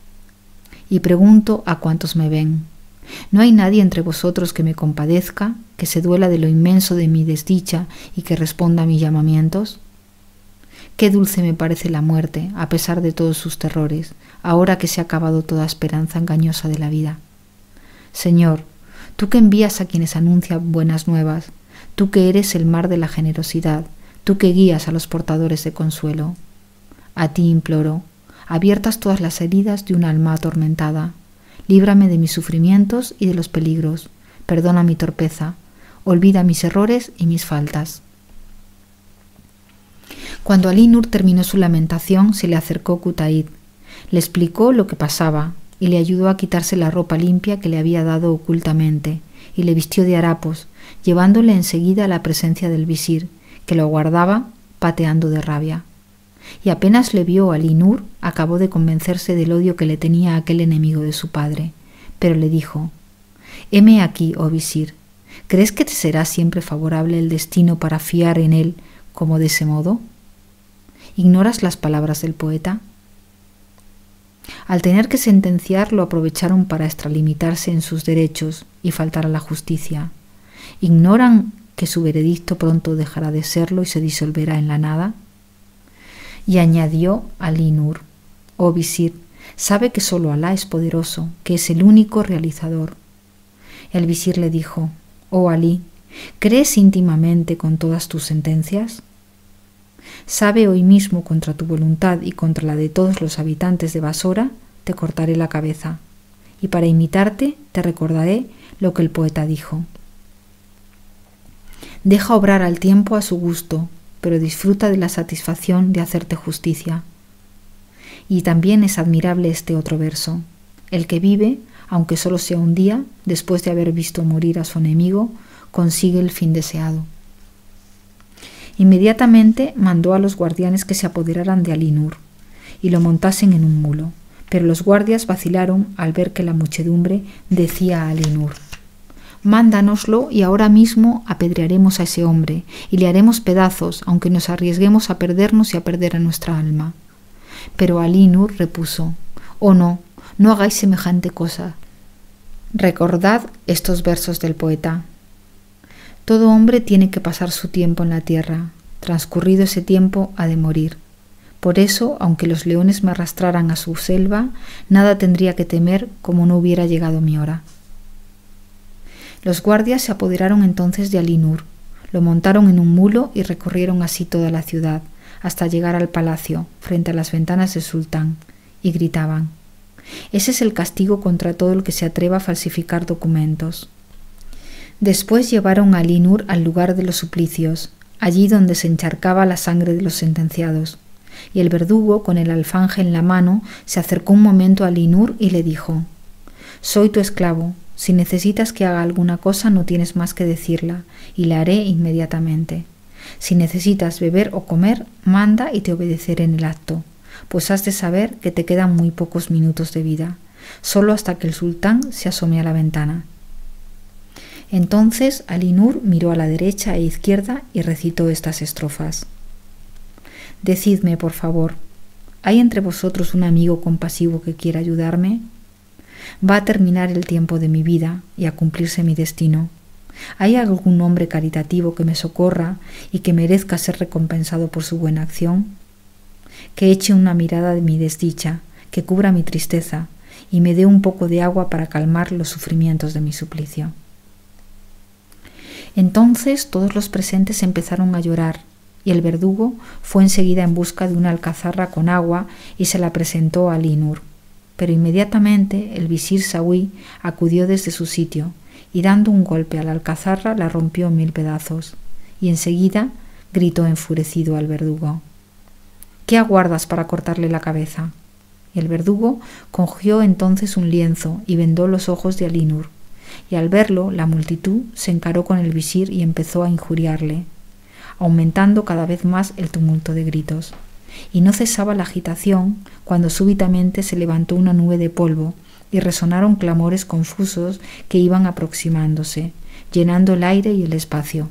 Y pregunto a cuantos me ven: ¿no hay nadie entre vosotros que me compadezca, que se duela de lo inmenso de mi desdicha y que responda a mis llamamientos? Qué dulce me parece la muerte, a pesar de todos sus terrores, ahora que se ha acabado toda esperanza engañosa de la vida. Señor, tú que envías a quienes anuncian buenas nuevas, tú que eres el mar de la generosidad, tú que guías a los portadores de consuelo, a ti imploro, abiertas todas las heridas de un alma atormentada, líbrame de mis sufrimientos y de los peligros, perdona mi torpeza, olvida mis errores y mis faltas». Cuando Alí Nur terminó su lamentación, se le acercó Qutaid, le explicó lo que pasaba y le ayudó a quitarse la ropa limpia que le había dado ocultamente, y le vistió de harapos, llevándole enseguida a la presencia del visir, que lo aguardaba pateando de rabia. Y apenas le vio Alí Nur, acabó de convencerse del odio que le tenía a aquel enemigo de su padre, pero le dijo: «Heme aquí, oh visir, ¿crees que te será siempre favorable el destino para fiar en él como de ese modo? ¿Ignoras las palabras del poeta? Al tener que sentenciar, lo aprovecharon para extralimitarse en sus derechos y faltar a la justicia. ¿Ignoran que su veredicto pronto dejará de serlo y se disolverá en la nada?». Y añadió Alí Nur: «Oh visir, sabe que solo Alá es poderoso, que es el único realizador». El visir le dijo: «Oh Alí, ¿crees íntimamente con todas tus sentencias? Sabe, hoy mismo, contra tu voluntad y contra la de todos los habitantes de Basora, te cortaré la cabeza, y para imitarte te recordaré lo que el poeta dijo: deja obrar al tiempo a su gusto, pero disfruta de la satisfacción de hacerte justicia. Y también es admirable este otro verso: el que vive, aunque solo sea un día, después de haber visto morir a su enemigo, consigue el fin deseado». Inmediatamente mandó a los guardianes que se apoderaran de Alí Nur y lo montasen en un mulo, pero los guardias vacilaron al ver que la muchedumbre decía a Alí Nur: Mándanoslo y ahora mismo apedrearemos a ese hombre y le haremos pedazos, aunque nos arriesguemos a perdernos y a perder a nuestra alma. Pero Alí Nur repuso: «Oh no, no hagáis semejante cosa. Recordad estos versos del poeta. Todo hombre tiene que pasar su tiempo en la tierra. Transcurrido ese tiempo ha de morir. Por eso, aunque los leones me arrastraran a su selva, nada tendría que temer como no hubiera llegado mi hora». Los guardias se apoderaron entonces de Alí Nur, lo montaron en un mulo y recorrieron así toda la ciudad, hasta llegar al palacio, frente a las ventanas del sultán, y gritaban: «Ese es el castigo contra todo el que se atreva a falsificar documentos». Después llevaron a Alí Nur al lugar de los suplicios, allí donde se encharcaba la sangre de los sentenciados, y el verdugo, con el alfanje en la mano, se acercó un momento a Alí Nur y le dijo: «Soy tu esclavo. Si necesitas que haga alguna cosa, no tienes más que decirla, y la haré inmediatamente. Si necesitas beber o comer, manda y te obedeceré en el acto, pues has de saber que te quedan muy pocos minutos de vida, solo hasta que el sultán se asome a la ventana». Entonces Alí Nur miró a la derecha e izquierda y recitó estas estrofas: «Decidme, por favor, ¿hay entre vosotros un amigo compasivo que quiera ayudarme? Va a terminar el tiempo de mi vida y a cumplirse mi destino. ¿Hay algún hombre caritativo que me socorra y que merezca ser recompensado por su buena acción? Que eche una mirada de mi desdicha, que cubra mi tristeza y me dé un poco de agua para calmar los sufrimientos de mi suplicio». Entonces todos los presentes empezaron a llorar, y el verdugo fue enseguida en busca de una alcazarra con agua y se la presentó a Alí Nur. Pero inmediatamente el visir Saúí acudió desde su sitio y, dando un golpe a la alcazarra, la rompió en mil pedazos, y enseguida gritó enfurecido al verdugo: «¿Qué aguardas para cortarle la cabeza?». Y el verdugo cogió entonces un lienzo y vendó los ojos de Alí Nur, y al verlo la multitud se encaró con el visir y empezó a injuriarle, aumentando cada vez más el tumulto de gritos. Y no cesaba la agitación cuando súbitamente se levantó una nube de polvo y resonaron clamores confusos que iban aproximándose, llenando el aire y el espacio.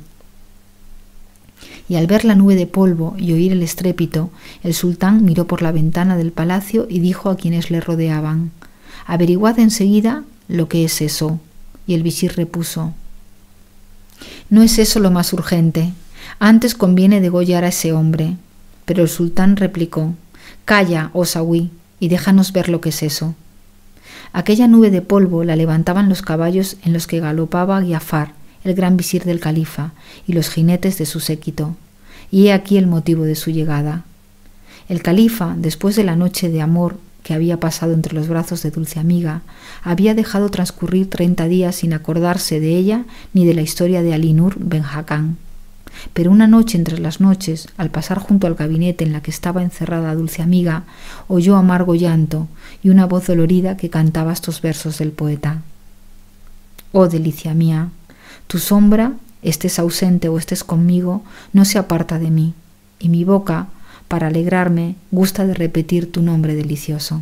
Y al ver la nube de polvo y oír el estrépito, el sultán miró por la ventana del palacio y dijo a quienes le rodeaban: «Averiguad enseguida lo que es eso». Y el visir repuso: «No es eso lo más urgente. Antes conviene degollar a ese hombre». Pero el sultán replicó: «Calla, oh Saúí, y déjanos ver lo que es eso». Aquella nube de polvo la levantaban los caballos en los que galopaba Giafar, el gran visir del califa, y los jinetes de su séquito. Y he aquí el motivo de su llegada. El califa, después de la noche de amor que había pasado entre los brazos de Dulce Amiga, había dejado transcurrir treinta días sin acordarse de ella ni de la historia de Alí Nur ben Hakan. Pero una noche entre las noches, al pasar junto al gabinete en la que estaba encerrada Dulce Amiga, oyó amargo llanto y una voz dolorida que cantaba estos versos del poeta: «Oh delicia mía, tu sombra, estés ausente o estés conmigo, no se aparta de mí, y mi boca, para alegrarme, gusta de repetir tu nombre delicioso».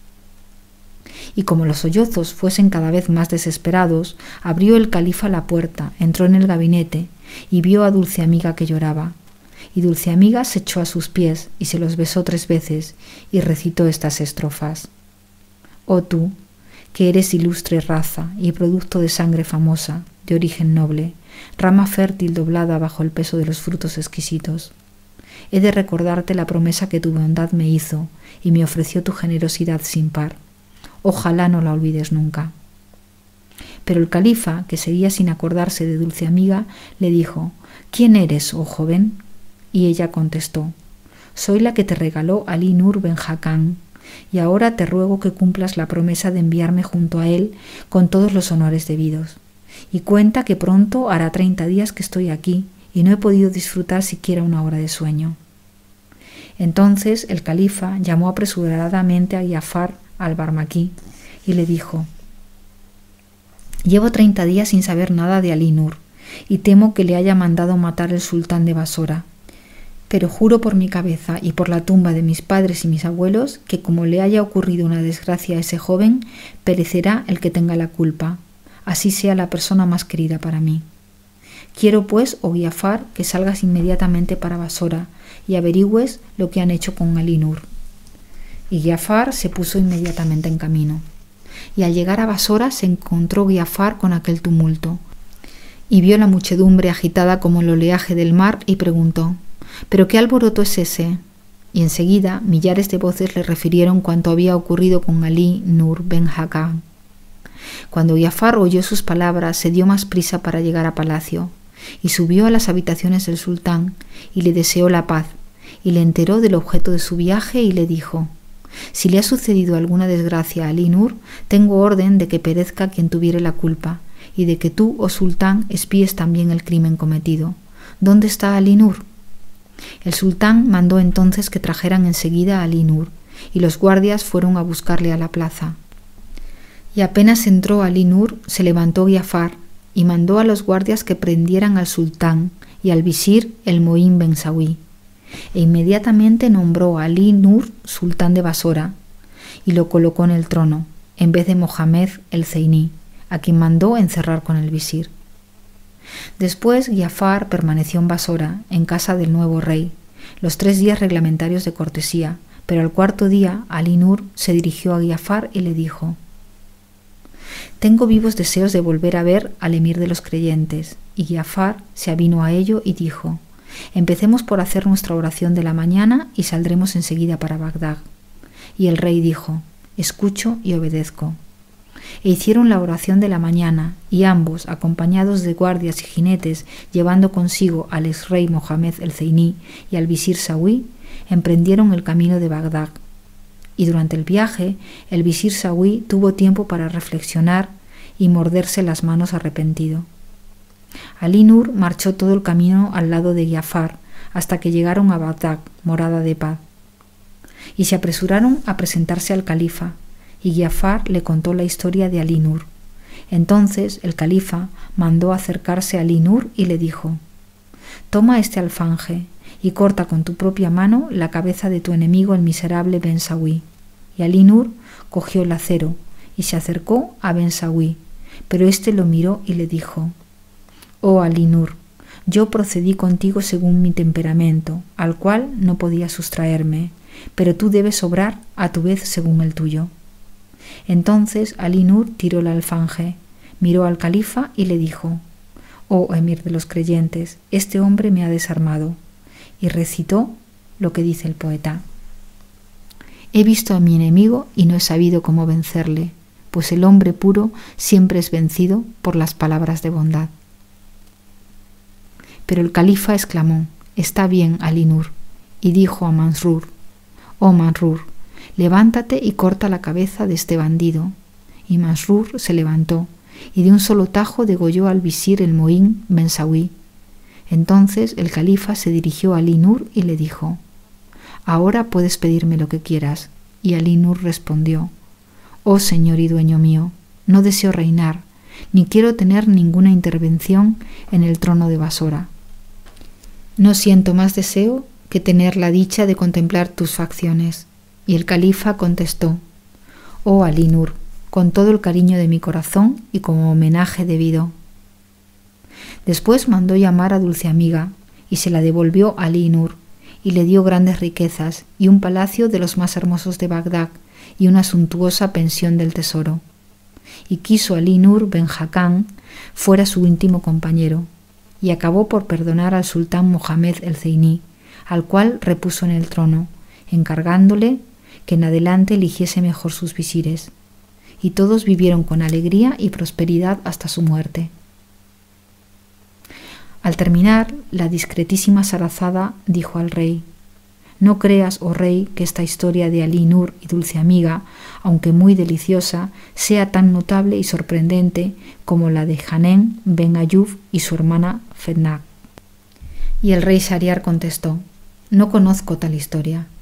Y como los sollozos fuesen cada vez más desesperados, abrió el califa la puerta, entró en el gabinete y vio a Dulce Amiga que lloraba. Y Dulce Amiga se echó a sus pies y se los besó tres veces y recitó estas estrofas: «Oh tú, que eres ilustre raza y producto de sangre famosa, de origen noble, rama fértil doblada bajo el peso de los frutos exquisitos. He de recordarte la promesa que tu bondad me hizo y me ofreció tu generosidad sin par. Ojalá no la olvides nunca». Pero el califa, que seguía sin acordarse de Dulce Amiga, le dijo: «¿Quién eres, oh joven?». Y ella contestó: «Soy la que te regaló Alí Nur ben Hakan, y ahora te ruego que cumplas la promesa de enviarme junto a él con todos los honores debidos. Y cuenta que pronto hará treinta días que estoy aquí y no he podido disfrutar siquiera una hora de sueño». Entonces el califa llamó apresuradamente a Giafar al-Barmakí y le dijo: «Llevo treinta días sin saber nada de Alí Nur y temo que le haya mandado matar el sultán de Basora. Pero juro por mi cabeza y por la tumba de mis padres y mis abuelos que como le haya ocurrido una desgracia a ese joven, perecerá el que tenga la culpa. así sea la persona más querida para mí. Quiero pues, oh Giafar, que salgas inmediatamente para Basora y averigües lo que han hecho con Ali Nur. Y Giafar se puso inmediatamente en camino. Y al llegar a Basora se encontró Giafar con aquel tumulto, y vio la muchedumbre agitada como el oleaje del mar, y preguntó: ¿pero qué alboroto es ese? Y enseguida millares de voces le refirieron cuanto había ocurrido con Ali Nur ben Hakam. Cuando Giafar oyó sus palabras, se dio más prisa para llegar a palacio, y subió a las habitaciones del sultán, y le deseó la paz, y le enteró del objeto de su viaje, y le dijo: si le ha sucedido alguna desgracia a Ali Nur, tengo orden de que perezca quien tuviere la culpa, y de que tú, oh sultán, espíes también el crimen cometido. ¿Dónde está Ali Nur? El sultán mandó entonces que trajeran enseguida a Ali Nur, y los guardias fueron a buscarle a la plaza. Y apenas entró Ali Nur, se levantó Giafar, y mandó a los guardias que prendieran al sultán y al visir el Moín ben Sawi, e inmediatamente nombró a Ali Nur sultán de Basora, y lo colocó en el trono, en vez de Mohamed el Zeiní, a quien mandó encerrar con el visir. Después Giafar permaneció en Basora, en casa del nuevo rey, los tres días reglamentarios de cortesía, pero al cuarto día Ali Nur se dirigió a Giafar y le dijo: tengo vivos deseos de volver a ver al emir de los creyentes. Y Giafar se avino a ello y dijo: empecemos por hacer nuestra oración de la mañana y saldremos enseguida para Bagdad. Y el rey dijo: escucho y obedezco. E hicieron la oración de la mañana, y ambos, acompañados de guardias y jinetes, llevando consigo al ex rey Mohamed el Zeiní y al visir Sawi, emprendieron el camino de Bagdad. Y durante el viaje, el visir Sawi tuvo tiempo para reflexionar y morderse las manos arrepentido. Ali Nur marchó todo el camino al lado de Giafar, hasta que llegaron a Bagdad, morada de paz. Y se apresuraron a presentarse al califa, y Giafar le contó la historia de Ali Nur. Entonces el califa mandó acercarse a Ali Nur y le dijo: toma este alfanje y corta con tu propia mano la cabeza de tu enemigo el miserable Ben Sawi. Y Ali Nur cogió el acero y se acercó a Ben Sawi, pero éste lo miró y le dijo: oh Ali Nur, yo procedí contigo según mi temperamento, al cual no podía sustraerme, pero tú debes obrar a tu vez según el tuyo. Entonces Ali Nur tiró el alfanje, miró al califa y le dijo: oh emir de los creyentes, este hombre me ha desarmado. Y recitó lo que dice el poeta: he visto a mi enemigo y no he sabido cómo vencerle, pues el hombre puro siempre es vencido por las palabras de bondad. Pero el califa exclamó: está bien, Ali Nur, y dijo a Mansur: oh Mansur, levántate y corta la cabeza de este bandido. Y Mansur se levantó, y de un solo tajo degolló al visir el Moín ben Sawi. Entonces el califa se dirigió a Ali Nur y le dijo: ahora puedes pedirme lo que quieras. Y Ali Nur respondió: oh señor y dueño mío, no deseo reinar, ni quiero tener ninguna intervención en el trono de Basora. No siento más deseo que tener la dicha de contemplar tus facciones. Y el califa contestó: oh Ali Nur, con todo el cariño de mi corazón y como homenaje debido. Después mandó llamar a Dulce Amiga y se la devolvió a Ali Nur, y le dio grandes riquezas y un palacio de los más hermosos de Bagdad y una suntuosa pensión del tesoro. Y quiso Ali Nur ben Hakam fuera su íntimo compañero, y acabó por perdonar al sultán Mohamed el Zeiní, al cual repuso en el trono, encargándole que en adelante eligiese mejor sus visires. Y todos vivieron con alegría y prosperidad hasta su muerte. Al terminar, la discretísima Sarazada dijo al rey: no creas, oh rey, que esta historia de Ali Nur y Dulce Amiga, aunque muy deliciosa, sea tan notable y sorprendente como la de Hanem ben Ayub y su hermana Fetnah. Y el rey Shahriar contestó: no conozco tal historia.